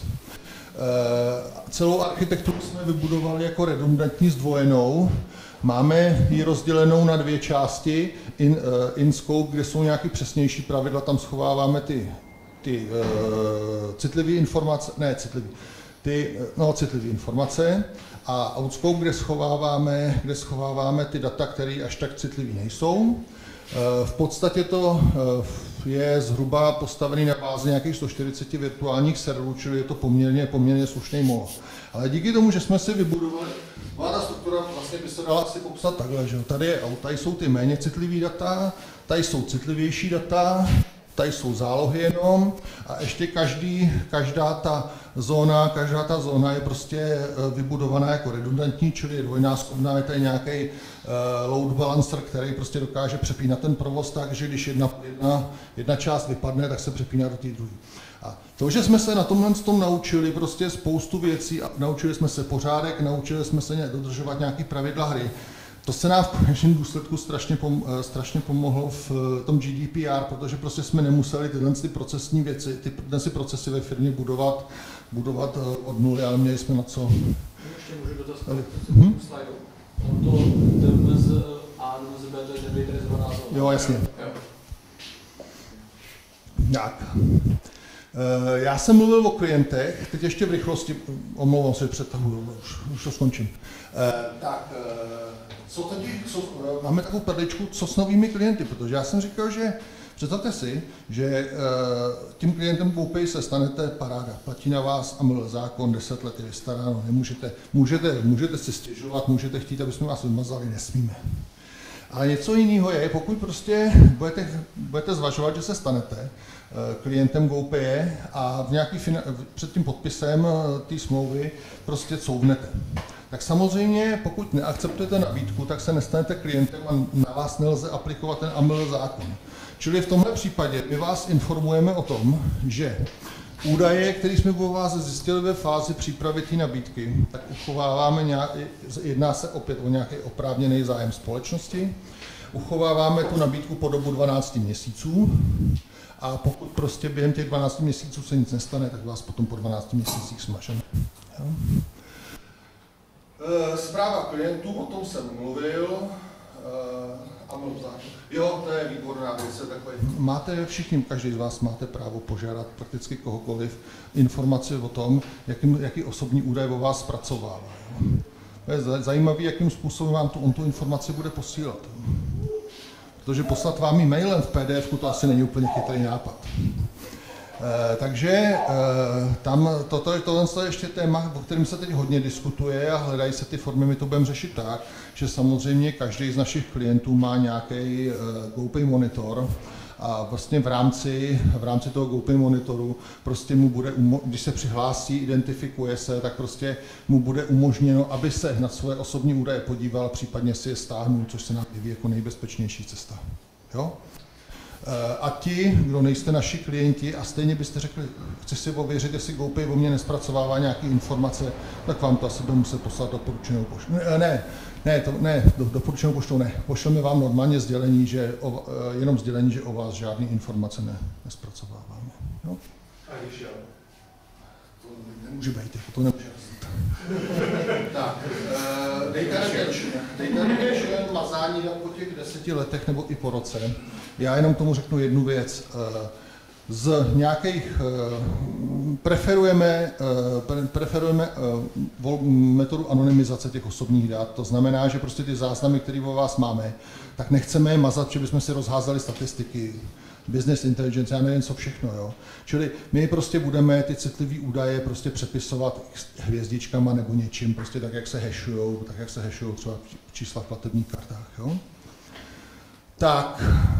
Celou architekturu jsme vybudovali jako redundantní zdvojenou. Máme ji rozdělenou na dvě části, in, in scope, kde jsou nějaké přesnější pravidla, tam schováváme ty, ty uh, citlivé informace, ne citlivé, ty, no, citlivé informace a outscope, kde schováváme, kde schováváme ty data, které až tak citlivé nejsou. V podstatě to je zhruba postavený na bázi nějakých sto čtyřicet virtuálních serverů, čili je to poměrně, poměrně slušný moloch. Ale díky tomu, že jsme si vybudovali, ta struktura vlastně by se dala asi popsat takhle, že tady, je, tady jsou ty méně citlivé data, tady jsou citlivější data, tady jsou zálohy jenom a ještě každý, každá ta zóna, každá ta zóna je prostě vybudovaná jako redundantní, čili je dvojnásobná, je tady nějaký uh, load balancer, který prostě dokáže přepínat ten provoz tak, že když jedna, jedna, jedna část vypadne, tak se přepíná do té druhé. A to, že jsme se na tomhle tom naučili prostě spoustu věcí a naučili jsme se pořádek, naučili jsme se dodržovat nějaký pravidla hry, to se nám v konečném důsledku strašně, pom, strašně pomohlo v tom G D P R, protože prostě jsme nemuseli tyhle ty procesní věci, ty, ty procesy ve firmě budovat, budovat od nuly, ale měli jsme na co. Ještě můžu dotaz hmm? slajdu. On to D M Z A, D M Z B, to je demilitarizovaná zóna. Jo, jasně. Tak. Já jsem mluvil o klientech, teď ještě v rychlosti, omlouvám se, přetahuju, už, už to skončím. Tak, co teď, co, máme takovou perličku, co s novými klienty, protože já jsem říkal, že představte si, že tím klientem GoPay se stanete paráda, platí na vás A M L zákon, deset let je vystaráno, nemůžete, můžete, můžete si stěžovat, můžete chtít, aby jsme vás vymazali, nesmíme. Ale něco jiného je, pokud prostě budete, budete zvažovat, že se stanete klientem GoPay a v nějaký před tím podpisem té smlouvy prostě couvnete. Tak samozřejmě, pokud neakceptujete nabídku, tak se nestanete klientem a na vás nelze aplikovat ten A M L zákon. Čili v tomhle případě my vás informujeme o tom, že údaje, které jsme o vás zjistili ve fázi přípravy té nabídky, tak uchováváme, nějak, jedná se opět o nějaký oprávněný zájem společnosti, uchováváme tu nabídku po dobu dvanácti měsíců a pokud prostě během těch dvanácti měsíců se nic nestane, tak vás potom po dvanácti měsících smažeme. Zpráva klientů, o tom jsem mluvil. A jo, to je výborná věc. Máte všichni, každý z vás máte právo požádat prakticky kohokoliv informaci o tom, jaký, jaký osobní údaj o vás zpracovává. To je zajímavé, jakým způsobem vám tu, on tu informaci bude posílat. Protože poslat vám e-mailem v P D F ku to asi není úplně chytrý nápad. E, takže e, tam toto je tohle je ještě téma, o kterém se teď hodně diskutuje a hledají se ty formy, my to budeme řešit tak, že samozřejmě každý z našich klientů má nějaký e, GoPay monitor a vlastně v rámci, v rámci toho GoPay monitoru prostě mu bude, když se přihlásí, identifikuje se, tak prostě mu bude umožněno, aby se na svoje osobní údaje podíval, případně si je stáhnul, což se nám jeví jako nejbezpečnější cesta. Jo? A ti, kdo nejste naši klienti a stejně byste řekli, chci si ověřit, jestli GoPay o mě nespracovává nějaké informace, tak vám to asi bude muset poslat doporučenou poštou. Ne, ne, to, ne do, doporučenou poštou ne. Pošleme vám normálně sdělení, že o, jenom sdělení, že o vás žádné informace ne, nespracováváme. Jo? A když jo? To nemůže být, to nemůže být. Tak, uh, data retention. Data retention, mazání po těch deseti letech nebo i po roce. Já jenom tomu řeknu jednu věc. Z nějakých preferujeme, preferujeme metodu anonymizace těch osobních dat. To znamená, že prostě ty záznamy, které o vás máme, tak nechceme je mazat, že bychom si rozházeli statistiky, business intelligence, já nevím co všechno. Jo. Čili my prostě budeme ty citlivé údaje prostě přepisovat hvězdičkama nebo něčím, prostě tak, jak se hashujou, tak, jak se hashujou třeba čísla v platebních kartách. Jo. Tak.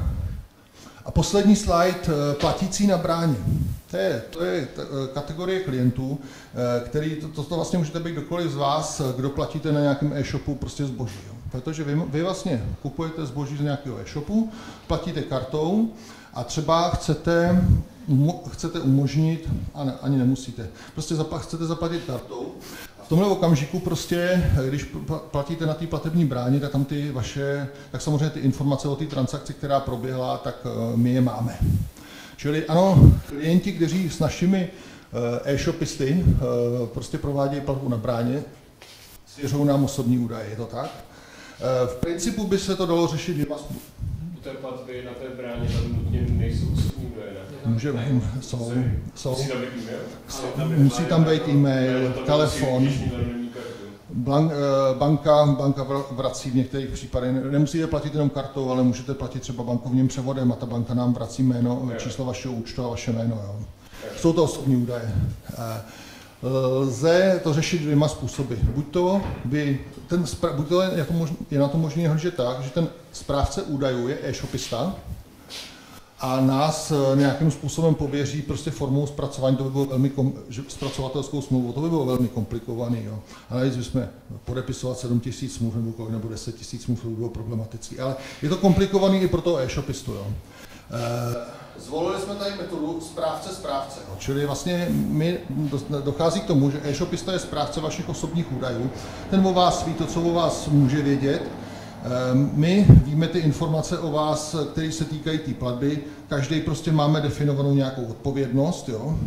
A poslední slide, platící na bráně. To je, to je kategorie klientů, který, to, to vlastně můžete být kdokoliv z vás, kdo platíte na nějakém e-shopu prostě zboží. Jo. Protože vy, vy vlastně kupujete zboží z nějakého e-shopu, platíte kartou a třeba chcete, chcete umožnit, a ne, ani nemusíte, prostě zapa, chcete zaplatit kartou. V tomhle okamžiku prostě, když platíte na té platební bráně, tak tam ty vaše, tak samozřejmě ty informace o té transakci, která proběhla, tak my je máme. Čili ano, klienti, kteří s našimi e-shopisty prostě provádějí platbu na bráně, svěřují nám osobní údaje, je to tak? V principu by se to dalo řešit dvěma způsoby. U té platby na té bráně tam nutně nejsou osobní údaje, ne? Může, jsou, jsou. Musí tam být e-mail? Musí tam být e-mail, telefon. Blank, banka, banka vrací v některých případech, nemusíte platit jenom kartou, ale můžete platit třeba bankovním převodem a ta banka nám vrací jméno, číslo vašeho účtu a vaše jméno. Jo. Jsou to osobní údaje. Lze to řešit dvěma způsoby. Buď to, by ten, buď to je, to možný, je na to možné hlížet tak, že ten správce údajů je e-shopista a nás nějakým způsobem pověří prostě formou zpracování, to by bylo velmi kom, zpracovatelskou smlouvu, to by bylo velmi komplikovaný. Jo. A navíc bychom podepisovat sedm tisíc smluv nebo kolik, nebo deset tisíc smluv, to by bylo problematické. Ale je to komplikovaný i pro toho e-shopistu. Jo. Zvolili jsme tady metodu správce-správce, no. Čili vlastně my dochází k tomu, že e-shopista je správce vašich osobních údajů, ten o vás ví to, co o vás může vědět, my víme ty informace o vás, které se týkají té platby, každý prostě máme definovanou nějakou odpovědnost, jo.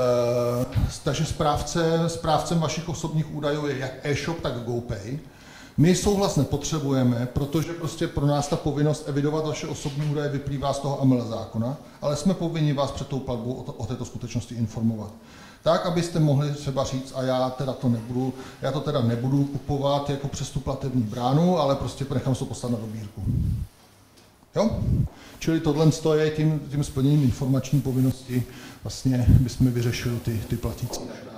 Takže správce, správcem vašich osobních údajů je jak e-shop, tak GoPay. My souhlas nepotřebujeme, protože prostě pro nás ta povinnost evidovat vaše osobní údaje vyplývá z toho A M L zákona, ale jsme povinni vás před tou platbou o, to, o této skutečnosti informovat. Tak, abyste mohli třeba říct, a já teda to nebudu, já to teda nebudu kupovat jako přes tu platební bránu, ale prostě nechám se to poslat na dobírku. Jo? Čili tohle je tím, tím splněním informační povinnosti, vlastně bychom vyřešili ty, ty platící.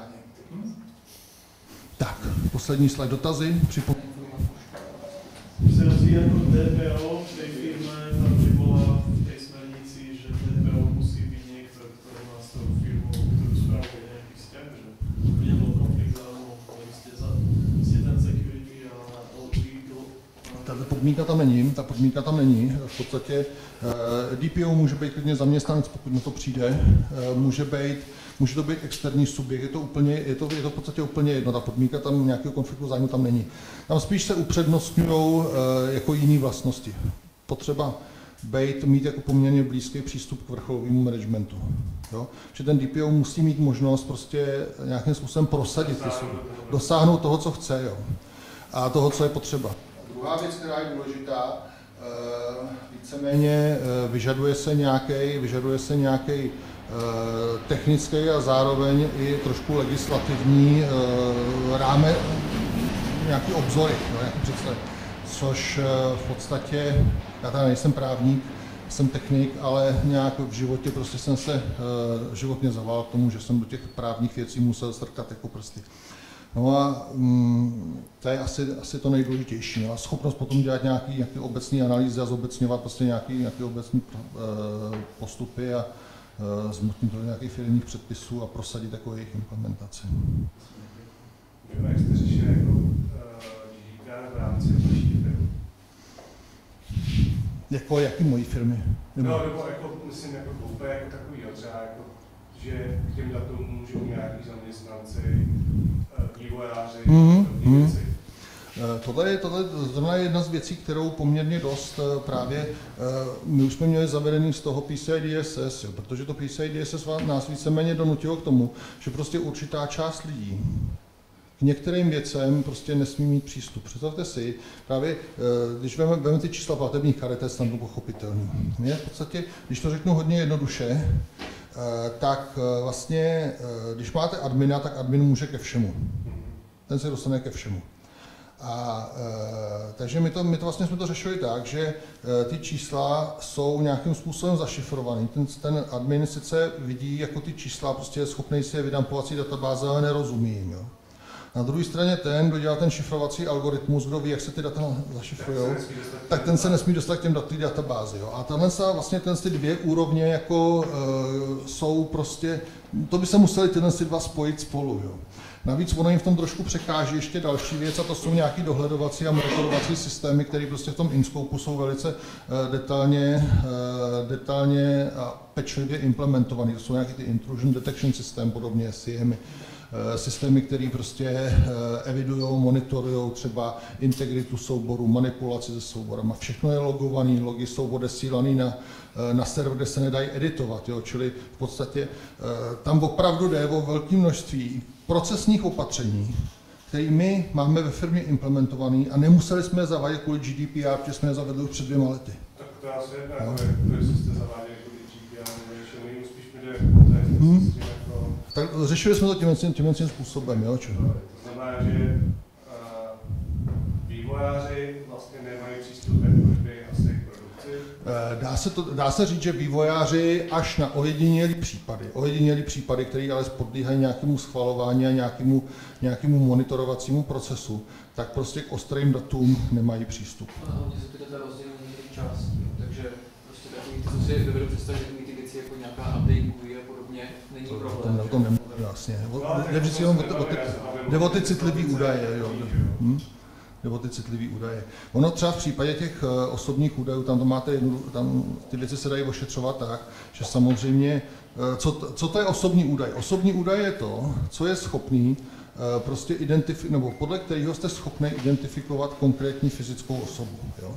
Tak, poslední slide, dotazy, připomínky. Se rozvíjí jako D P O v té firmě, tam by byla v té směrnici, že D P O musí být někdo, který má s tou firmou, kterou spravuje nějaký vzťah, že by nebyl konflikt zájmu, ale jste za jeden security a legal. Ta podmínka tam není, ta podmínka tam není. V podstatě D P O může být klidně zaměstnanec, pokud na to přijde, může být Může to být externí subjekt, je to, úplně, je, to, je to v podstatě úplně jedno, ta podmínka tam nějakého konfliktu zájmu tam není. Tam spíš se upřednostňují e, jako jiné vlastnosti. Potřeba být, mít jako poměrně blízký přístup k vrcholovému managementu. Jo? Že ten D P O musí mít možnost prostě nějakým způsobem prosadit ty sudy, dosáhnout toho, co chce, jo? A toho, co je potřeba. Druhá věc, která je důležitá, e, víceméně e, vyžaduje se nějaký, vyžaduje se nějaký technický a zároveň i trošku legislativní ráme, nějaký obzory, no, nějaký představy. Což v podstatě, já tady nejsem právník, jsem technik, ale nějak v životě prostě jsem se životně zavál k tomu, že jsem do těch právních věcí musel strkat jako prsty. No a mm, to je asi, asi to nejdůležitější. No a schopnost potom dělat nějaké nějaký obecné analýzy a zobecňovat prostě nějaké nějaký obecné postupy a zmotnit do nějakých firmních předpisů a prosadit jako jejich implementaci. Jak jste řešili jako G D P R v rámci vaší firmy? Jako jaký mojí firmy? Nebo? No, nebo jako, myslím, jako koupé jako takový, třeba jako, že k těm datům můžou nějaký zaměstnanci, vývojáři, mm-hmm. věci. Tohle je, tohle zrovna je jedna z věcí, kterou poměrně dost právě, my už jsme měli zavedený z toho P C I D S S, jo, protože to P C I D S S nás víceméně donutilo k tomu, že prostě určitá část lidí k některým věcem prostě nesmí mít přístup. Představte si, právě když vezmeme, vezmeme ty čísla platebních karet, to je snadno pochopitelný. Je v podstatě, když to řeknu hodně jednoduše, tak vlastně, když máte admina, tak admin může ke všemu. Ten se dostane ke všemu. A e, takže my to, my to vlastně jsme to řešili tak, že e, ty čísla jsou nějakým způsobem zašifrovaný. Ten, ten admin sice vidí jako ty čísla, prostě je schopný si je vydampovat databáze, ale nerozumí jim. Jo. Na druhé straně ten, kdo dělá ten šifrovací algoritmus, kdo ví, jak se ty data zašifrují, tak ten se nesmí dostat k těm dat, databázi. Jo. A tenhle se, vlastně ten ty dvě úrovně jako e, jsou prostě, to by se museli tyhle dva spojit spolu. Jo. Navíc ono jim v tom trošku překáží ještě další věc, a to jsou nějaké dohledovací a monitorovací systémy, které prostě v tom InScope jsou velice uh, detailně, uh, detailně a pečlivě implementované. To jsou nějaké ty intrusion detection systém, podobně S I E M y. Uh, systémy, které prostě uh, evidují, monitorují třeba integritu souboru, manipulaci se souborama. Všechno je logované, logy jsou odesílané na, uh, na server, kde se nedají editovat. Jo? Čili v podstatě uh, tam opravdu jde o velké množství procesních opatření, které my máme ve firmě implementované a nemuseli jsme je zavádět kvůli G D P R, protože jsme je zavedli už před dvěma lety. Tak to asi je tak, jestli jste zaváděli kvůli G D P R, nebo ještě nejím spíš mi jde o té, hmm. s tím jako... Tak řešili jsme to tímhle tím, tím, tím způsobem, jo? Čo? To znamená, že uh, vývojáři vlastně nemají přístup jako by asi k produkci. Dá se, to, dá se říct, že vývojáři až na ojedinělý případy, ojedinělý případy, které ale podléhají nějakému schvalování a nějakému, nějakému monitorovacímu procesu, tak prostě k ostrým datům nemají přístup. A hlavně se ty data rozdělují některé části, takže prostě takový, ty, co si dovedu představit, že ty věci jako nějaká update movie a podobně, není to, problém. To, to nemůžu, jasně. Jde vždycky jenom o ty citlivý údaje, jo. Hm? Nebo ty citlivé údaje. Ono třeba v případě těch osobních údajů, tam to máte jednu, tam ty věci se dají ošetřovat tak, že samozřejmě, co, co to je osobní údaj? Osobní údaj je to, co je schopný prostě identifikovat, nebo podle kterého jste schopni identifikovat konkrétní fyzickou osobu. Jo?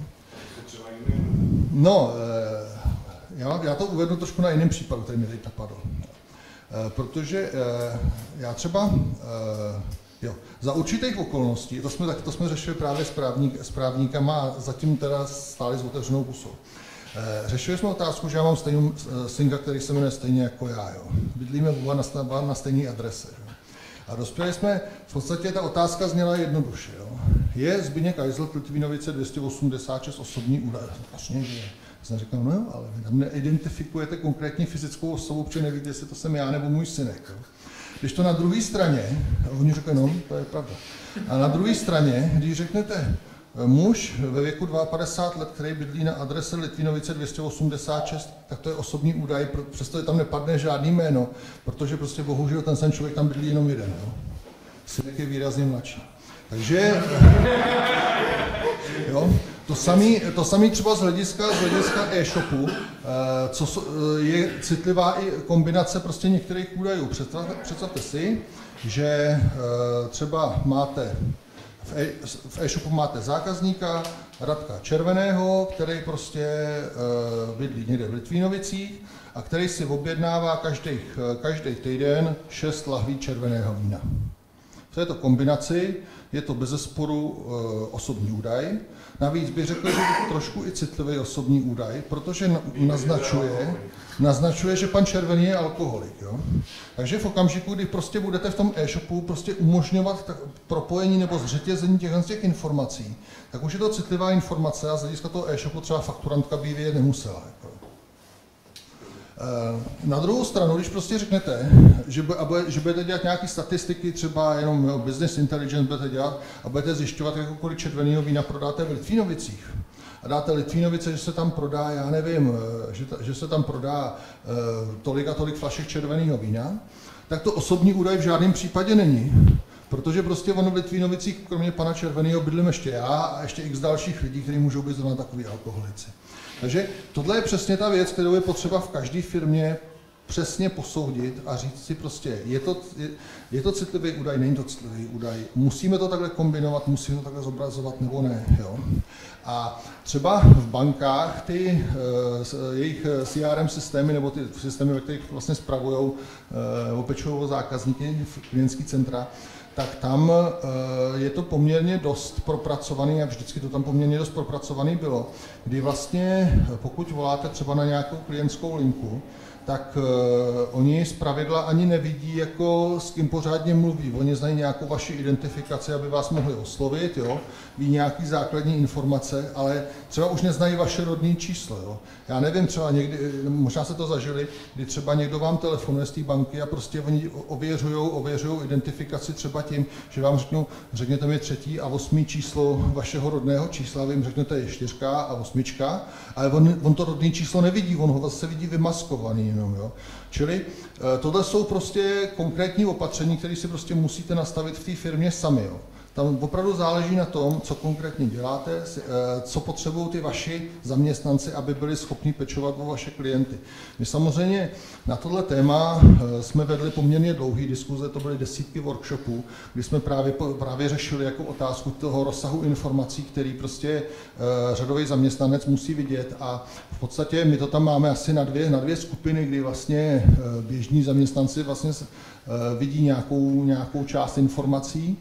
No, já, já to uvedu trošku na jiném případu, který mi teď napadl. Protože já třeba Jo. Za určitých okolností, to jsme, to jsme řešili právě s, právník, s právníkama a zatím teda stáli s otevřenou pusou. E, řešili jsme otázku, že já mám stejnou synka, který se jmenuje stejně jako já. Jo. Bydlíme oba na, na stejné adrese. Jo. A dospěli jsme, v podstatě ta otázka zněla jednoduše. Jo. Je Zbyněk Eisel, Litvinovice dvě stě osmdesát šest osobní údaj? Vlastně, že je. Jsem říkal, no jo, ale vy tam neidentifikujete konkrétní fyzickou osobu, protože nevíte, jestli to jsem já nebo můj synek. Jo. Když to na druhé straně, a oni řekli, no, to je pravda. A na druhé straně, když řeknete muž ve věku padesát dva let, který bydlí na adrese Litvinovice dvě stě osmdesát šest, tak to je osobní údaj, přesto tam nepadne žádný jméno, protože prostě bohužel ten sen člověk tam bydlí jenom jeden. Jo. Synek je výrazně mladší. Takže, jo, to samé to samý třeba z hlediska, z hlediska e-shopu, co je citlivá i kombinace prostě některých údajů. Představte, představte si, že třeba máte v e-shopu máte zákazníka Radka Červeného, který prostě bydlí někde v Litvínovicích a který si objednává každý, každý týden šest lahví červeného vína. V této kombinaci je to bezesporu osobní údaj. Navíc bych řekl, že je to trošku i citlivý osobní údaj, protože naznačuje, naznačuje, že pan Červený je alkoholik. Jo? Takže v okamžiku, kdy prostě budete v tom e-shopu prostě umožňovat propojení nebo zřetězení těch, těch informací, tak už je to citlivá informace a z hlediska toho e-shopu třeba fakturantka by vědět nemusela. Jako. Na druhou stranu, když prostě řeknete, že, že budete dělat nějaké statistiky, třeba jenom business intelligence budete dělat a budete zjišťovat, jako kolik červeného vína prodáte v Litvínovicích a dáte Litvinovice, že se tam prodá, já nevím, že, ta, že se tam prodá uh, tolik a tolik flašek červeného vína, tak to osobní údaj v žádném případě není. Protože prostě ono v Litvínovicích, kromě pana Červeného, bydlím ještě já a ještě x dalších lidí, kteří můžou být zrovna takový alkoholici. Takže tohle je přesně ta věc, kterou je potřeba v každé firmě přesně posoudit a říct si prostě, je to, je, je to citlivý údaj, není to citlivý údaj, musíme to takhle kombinovat, musíme to takhle zobrazovat nebo ne. Jo? A třeba v bankách ty uh, jejich C R M systémy nebo ty systémy, ve kterých vlastně spravují, uh, opečují zákazníky, klientský centra, tak tam je to poměrně dost propracovaný a vždycky to tam poměrně dost propracovaný bylo, kdy vlastně pokud voláte třeba na nějakou klientskou linku, tak uh, oni zpravidla ani nevidí, jako s kým pořádně mluví. Oni znají nějakou vaši identifikaci, aby vás mohli oslovit, jo? Ví nějaký základní informace, ale třeba už neznají vaše rodné číslo. Jo? Já nevím, třeba někdy, možná se to zažili, kdy třeba někdo vám telefonuje z té banky a prostě oni ověřují, ověřují identifikaci třeba tím, že vám řeknou, řekněte mi třetí a osmý číslo vašeho rodného čísla, vy jim řeknete je čtyřka a osmička, ale on, on to rodné číslo nevidí, on ho zase vidí vymaskovaný. Jenom, jo. Čili tohle jsou prostě konkrétní opatření, které si prostě musíte nastavit v té firmě sami. Jo. Tam opravdu záleží na tom, co konkrétně děláte, co potřebují ty vaši zaměstnanci, aby byli schopni pečovat o vaše klienty. My samozřejmě na tohle téma jsme vedli poměrně dlouhý diskuze, to byly desítky workshopů, kdy jsme právě, právě řešili jako otázku toho rozsahu informací, který prostě řadový zaměstnanec musí vidět a v podstatě my to tam máme asi na dvě, na dvě skupiny, kdy vlastně běžní zaměstnanci vlastně vidí nějakou, nějakou část informací,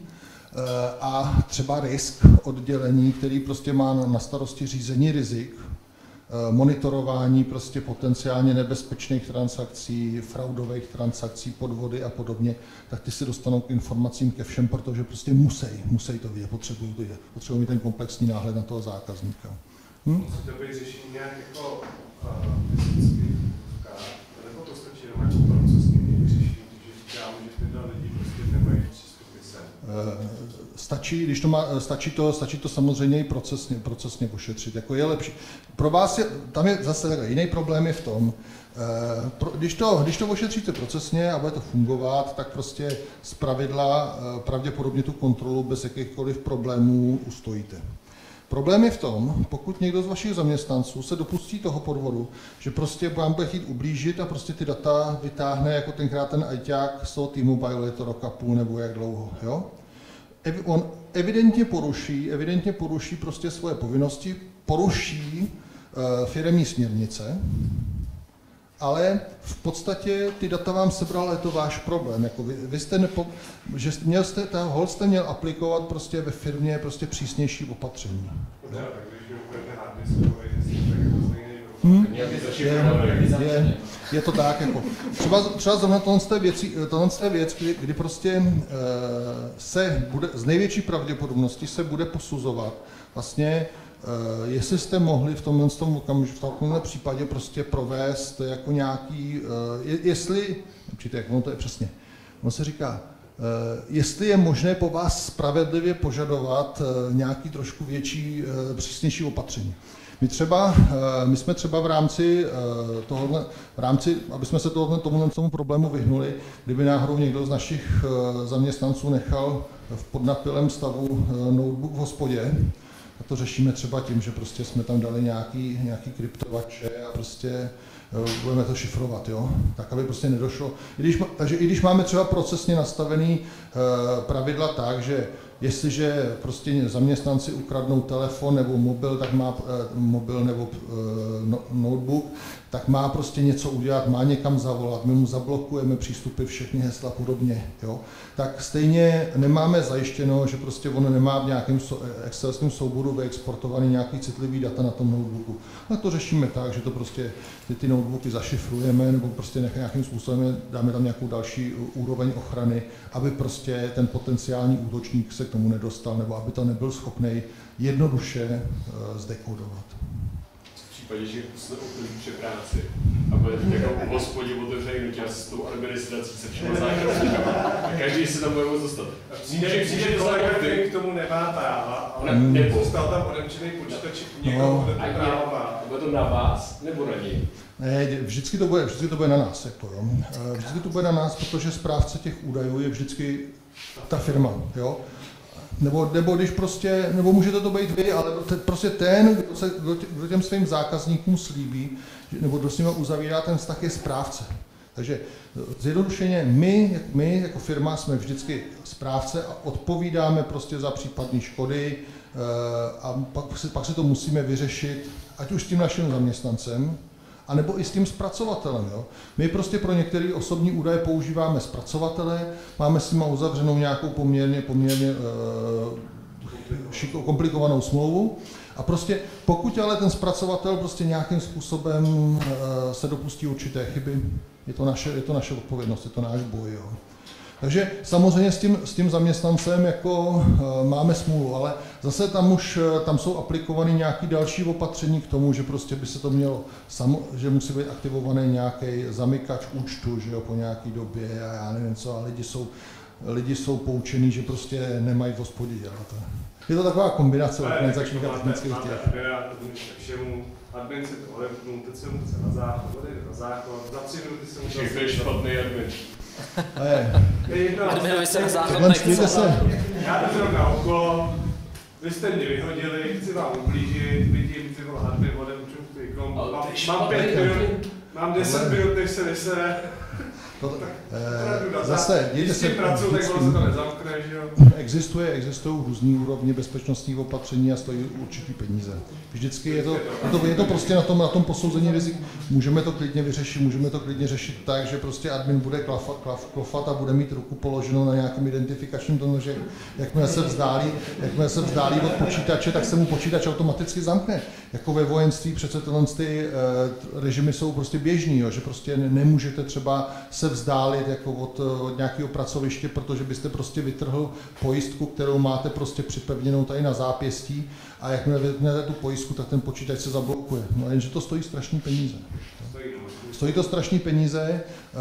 a třeba risk oddělení, který prostě má na starosti řízení rizik, monitorování prostě potenciálně nebezpečných transakcí, fraudových transakcí, podvody a podobně, tak ty se dostanou k informacím ke všem, protože prostě musí, musí to vidět, potřebují to vidět, potřebují mít ten komplexní náhled na toho zákazníka. Hm? Musí to být řešení nějak jako fyzicky, nebo to stačí jenom jako procesní řešení, že říkáme, že tyhle lidi prostě nemají přístupy sem. Stačí, když to má, stačí to, stačí to samozřejmě i procesně, procesně ošetřit, jako je lepší. Pro vás je, tam je zase jiný problém je v tom, když to, když to ošetříte procesně a bude to fungovat, tak prostě zpravidla pravděpodobně tu kontrolu bez jakýchkoliv problémů ustojíte. Problém je v tom, pokud někdo z vašich zaměstnanců se dopustí toho podvodu, že prostě vám bude chtít ublížit a prostě ty data vytáhne jako tenkrát ten ajťák z toho T-Mobile, je to rok a půl nebo jak dlouho, jo? On evidentně poruší, evidentně poruší prostě svoje povinnosti, poruší uh, firemní směrnice ale v podstatě ty data vám sebral, je to váš problém. Jako vy, vy jste nepo, že měl jste, ta hol jste měl aplikovat prostě ve firmě prostě přísnější opatření. No, tak když mi ukradne hard disk, tak je to stejný. Hmm. Je, je, je to tak, jako. Třeba, třeba zrovna tohle z té věci, tohle z té věc, kdy, kdy prostě e, se bude, z největší pravděpodobnosti se bude posuzovat vlastně, Uh, jestli jste mohli v tomhle, tom, v tomhle případě prostě provést jako nějaký, uh, je, jestli, určitě, jak ono to je přesně, ono se říká, uh, jestli je možné po vás spravedlivě požadovat uh, nějaký trošku větší, uh, přísnější opatření. My třeba, uh, my jsme třeba v rámci uh, tohohle, v rámci, aby jsme se tohohle, tomuhle tomu problému vyhnuli, kdyby náhodou někdo z našich uh, zaměstnanců nechal v podnapilém stavu uh, notebook v hospodě, a to řešíme třeba tím, že prostě jsme tam dali nějaký, nějaký kryptovače a prostě uh, budeme to šifrovat, jo? Tak, aby prostě nedošlo. I když, takže i když máme třeba procesně nastavený uh, pravidla tak, že jestliže prostě zaměstnanci ukradnou telefon nebo mobil, tak má uh, mobil nebo uh, no, notebook, tak má prostě něco udělat, má někam zavolat, my mu zablokujeme přístupy, všechny hesla podobně, jo. Tak stejně nemáme zajištěno, že prostě ono nemá v nějakém excelském souboru vyexportovaný nějaký citlivý data na tom notebooku. No to řešíme tak, že to prostě ty, ty notebooky zašifrujeme nebo prostě nějakým způsobem dáme tam nějakou další úroveň ochrany, aby prostě ten potenciální útočník se k tomu nedostal nebo aby to nebyl schopný jednoduše uh, zdekodovat. V případě, že se uklidíte práci a budete jako v hospodě otevřený nutě s tou administrací se všema zákazníkama a každý se tam bude moct dostat. Přijde, přijde kolega, který k tomu nemá práva, ale mm. nebo zůstal tam odemčený počítač, někoho, kdo to právo má. Bude to na vás nebo na něj? Ne, vždycky to bude, vždycky to bude na nás. Jako, jo. Vždycky to bude na nás, protože správce těch údajů je vždycky ta firma. Jo. Nebo, nebo když prostě, nebo můžete to být vy, ale prostě ten, kdo, se, kdo těm svým zákazníkům slíbí, nebo kdo s nimi uzavírá ten vztah, je správce. Takže zjednodušeně my, my jako firma jsme vždycky správce a odpovídáme prostě za případné škody a pak si, pak si to musíme vyřešit, ať už s tím naším zaměstnancem, a nebo i s tím zpracovatelem. Jo. My prostě pro některé osobní údaje používáme zpracovatele, máme s nimi uzavřenou nějakou poměrně, poměrně uh, komplikovanou smlouvu a prostě pokud ale ten zpracovatel prostě nějakým způsobem uh, se dopustí určité chyby, je to naše, je to naše odpovědnost, je to náš boj. Jo. Takže samozřejmě s tím, s tím zaměstnancem jako uh, máme smůlu, ale zase tam už uh, tam jsou aplikované nějaké další opatření k tomu, že prostě by se to mělo, samo, že musí být aktivovaný nějaký zamykač účtu, že jo, po nějaké době a já nevím co, a lidi jsou, lidi jsou poučení, že prostě nemají v hospodě dělat. Je to taková kombinace organizačních a technických těch. Všemu admin si to odemknul, teď se mu chce na záchod, odejde na záchod, za tři minuty se mu Všechno je špatný admin. Adminovi se na záchod nechce. Já jdu zrovna okolo, vy jste mě vyhodili, chci vám ublížit, vidím, ty vole, admin odemknul ty kom, mám, mám pět minut, mám deset minut, než se vysere. To, eh, zase, dějte se, pracu, tak se to nezamkne, že jo? Existuje, existují různý úrovně bezpečnostních opatření a stojí určitý peníze. Vždycky je to, je to, je to prostě na tom, na tom posouzení rizik. Můžeme to klidně vyřešit, můžeme to klidně řešit tak, že prostě admin bude klafat, klaf, klofat a bude mít ruku položenou na nějakém identifikačním tomu, že jakmile se vzdálí, jakmile se vzdálí od počítače, tak se mu počítač automaticky zamkne. Jako ve vojenství přece tyhle ty uh, režimy jsou prostě běžný, jo, že prostě nemůžete třeba se vzdálit jako od, od nějakého pracoviště, protože byste prostě vytrhl pojistku, kterou máte prostě připevněnou tady na zápěstí a jakmile vytrhnete tu pojistku, tak ten počítač se zablokuje. No jenže to stojí strašný peníze. Stojí to strašný peníze.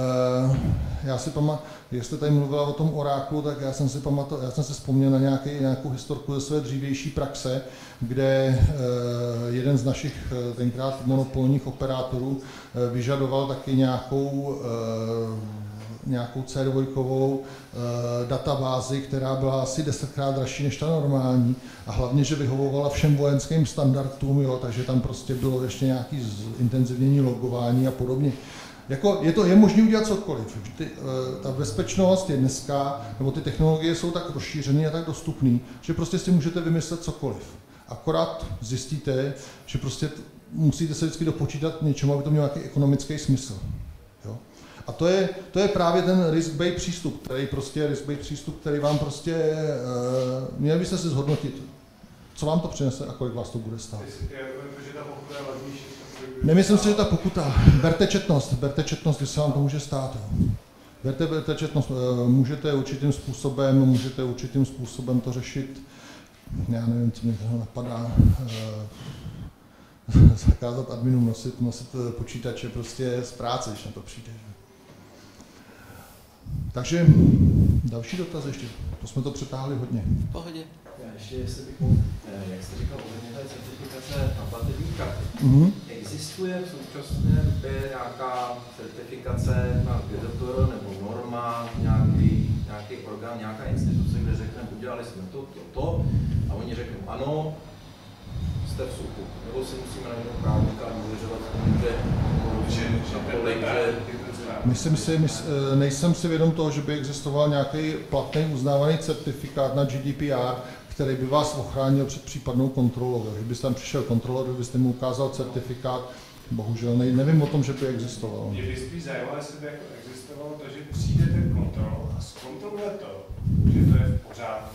Já si pamatuju, když jste tady mluvila o tom oráklu, tak já jsem si pamatoval, já jsem si vzpomněl na nějaký, nějakou historku ze své dřívější praxe, kde jeden z našich tenkrát monopolních operátorů vyžadoval taky nějakou nějakou C dva uh, databázi, která byla asi desetkrát dražší než ta normální a hlavně, že vyhovovala všem vojenským standardům, jo, takže tam prostě bylo ještě nějaké intenzivnění logování a podobně. Jako je to je možné udělat cokoliv. Ty, uh, ta bezpečnost je dneska, nebo ty technologie jsou tak rozšířené a tak dostupné, že prostě si můžete vymyslet cokoliv. Akorát zjistíte, že prostě musíte se vždycky dopočítat něčemu, aby to mělo nějaký ekonomický smysl. Jo? A to je, to je právě ten risk-based přístup, který prostě risk-based přístup, který vám prostě, uh, měli byste si zhodnotit, co vám to přinese a kolik vás to bude stát. Nemyslím si, že ta pokuta, berte četnost, berte četnost, kdy se vám to může stát. Jo. Berte, berte četnost, můžete určitým způsobem, můžete určitým způsobem to řešit, já nevím, co mě toho napadá, zakázat adminům nosit, nosit počítače prostě z práce, když na to přijde. Takže další dotaz ještě, to jsme to přetáhli hodně. V pohodě. Já ještě, jestli bych mohl, jak jste říkal, ohledně té certifikace na platební karty. Mm-hmm. Existuje v současné době nějaká certifikace na G D P R nebo norma, nějaký, nějaký orgán, nějaká instituce, kde řekne, udělali jsme to, to, to, a oni řeknou ano, jste v suchu. Nebo si musíme najít právníka a důvěřovat tomu, že natolik, že... Myslím si, mys, nejsem si vědom toho, že by existoval nějaký platný uznávaný certifikát na G D P R, který by vás ochránil před případnou kontrolou. Že byste tam přišel kontrolor, kdybyste mu ukázal certifikát, bohužel ne, nevím o tom, že by existoval. Mě by spíš zajímalo, jestli by jako existovalo to, že přijde ten kontrol a zkontroluje to, že to je v pořádku.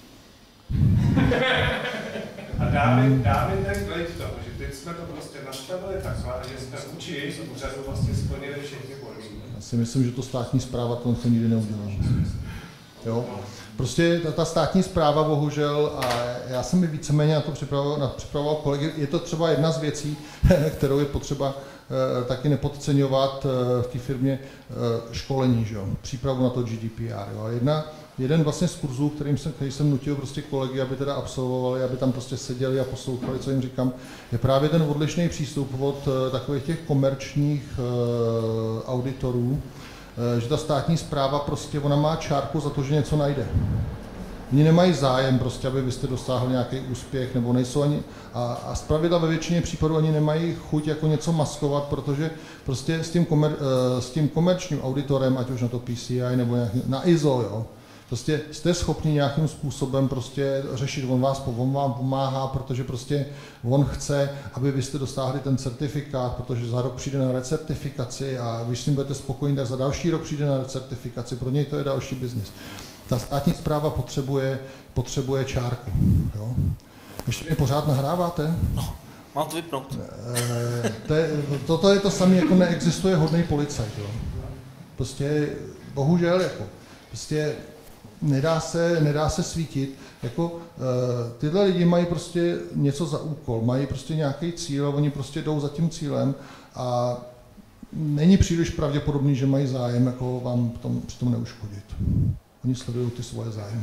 A dáme, dáme ten klid v tom, že teď jsme to prostě nastavili tak, že jsme vůči jejich úřadu vlastně splnili všechny podmínky. Já si myslím, že to státní správa to nikdy neudělá. Jo? Prostě ta, ta státní správa bohužel, a já jsem mi víceméně na to připravoval, na, připravoval kolegy, je to třeba jedna z věcí, kterou je potřeba e, taky nepodceňovat e, v té firmě e, školení, že jo? Přípravu na to G D P R. Jo? Jedna, jeden vlastně z kurzů, kterým jsem, který jsem nutil prostě kolegy, aby teda absolvovali, aby tam prostě seděli a poslouchali, co jim říkám, je právě ten odlišný přístup od e, takových těch komerčních e, auditorů, že ta státní správa prostě, ona má čárku za to, že něco najde. Oni nemají zájem prostě, aby vy jste dosáhli nějaký úspěch, nebo nejsou ani, a, a zpravidla ve většině případů oni nemají chuť jako něco maskovat, protože prostě s tím, komer, s tím komerčním auditorem, ať už na to P C I nebo nějaký, na I S O, jo, prostě jste schopni nějakým způsobem prostě řešit, on vás on vám pomáhá, protože prostě on chce, aby vy jste dosáhli ten certifikát, protože za rok přijde na recertifikaci a když s tím budete spokojení, tak za další rok přijde na recertifikaci, pro něj to je další biznis. Ta státní správa potřebuje, potřebuje čárku. Jo? Ještě mě pořád nahráváte? No, mám to vypnout. E, to je, toto je to samé, jako neexistuje hodný policajt. Jo? Prostě bohužel jako, prostě nedá se, nedá se svítit. Jako, uh, tyhle lidi mají prostě něco za úkol, mají prostě nějaký cíl a oni prostě jdou za tím cílem a není příliš pravděpodobný, že mají zájem jako vám tom, přitom neuškodit. Oni sledují ty svoje zájmy.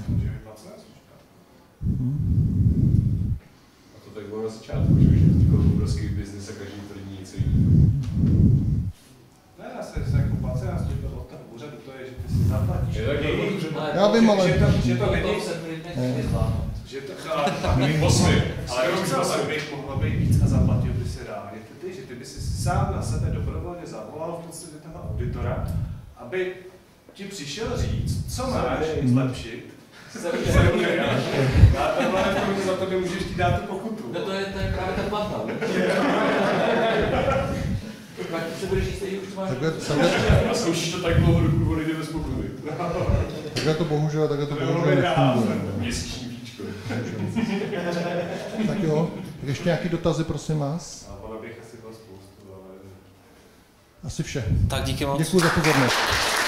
Hmm. A to tak bylo na začátku, že už je to obrovský biznis a každý tvrdí něco jiného. Ne, já se jako placen, já to od toho úřadu, to je, že ty si zaplatíš. Je tak to, já vím, ale... Že to, že to není... Že to... Mým osmi. Ale docela bych mohla být víc a zaplatil by si reálně ty, že ty by si sám na sebe dobrovolně zavolal v podstatě toho auditora, aby ti přišel říct, co máš zlepšit. Já tohle nebudu, za to nemůžeš ti dát tu pokutu. No to je, to je právě ta platna. Tak se budeš jistý, že už to máš... A zkoušíš to tak dlouho, dokud on jde bez pokuty. Takhle to bohužel, takhle to bohužel nefunguje. Měsíční víčko. Tak jo, tak ještě nějaký dotazy, prosím vás? A ono bych asi byl spoustu, ale... Asi vše. Tak díky moc. Děkuji za pozornost.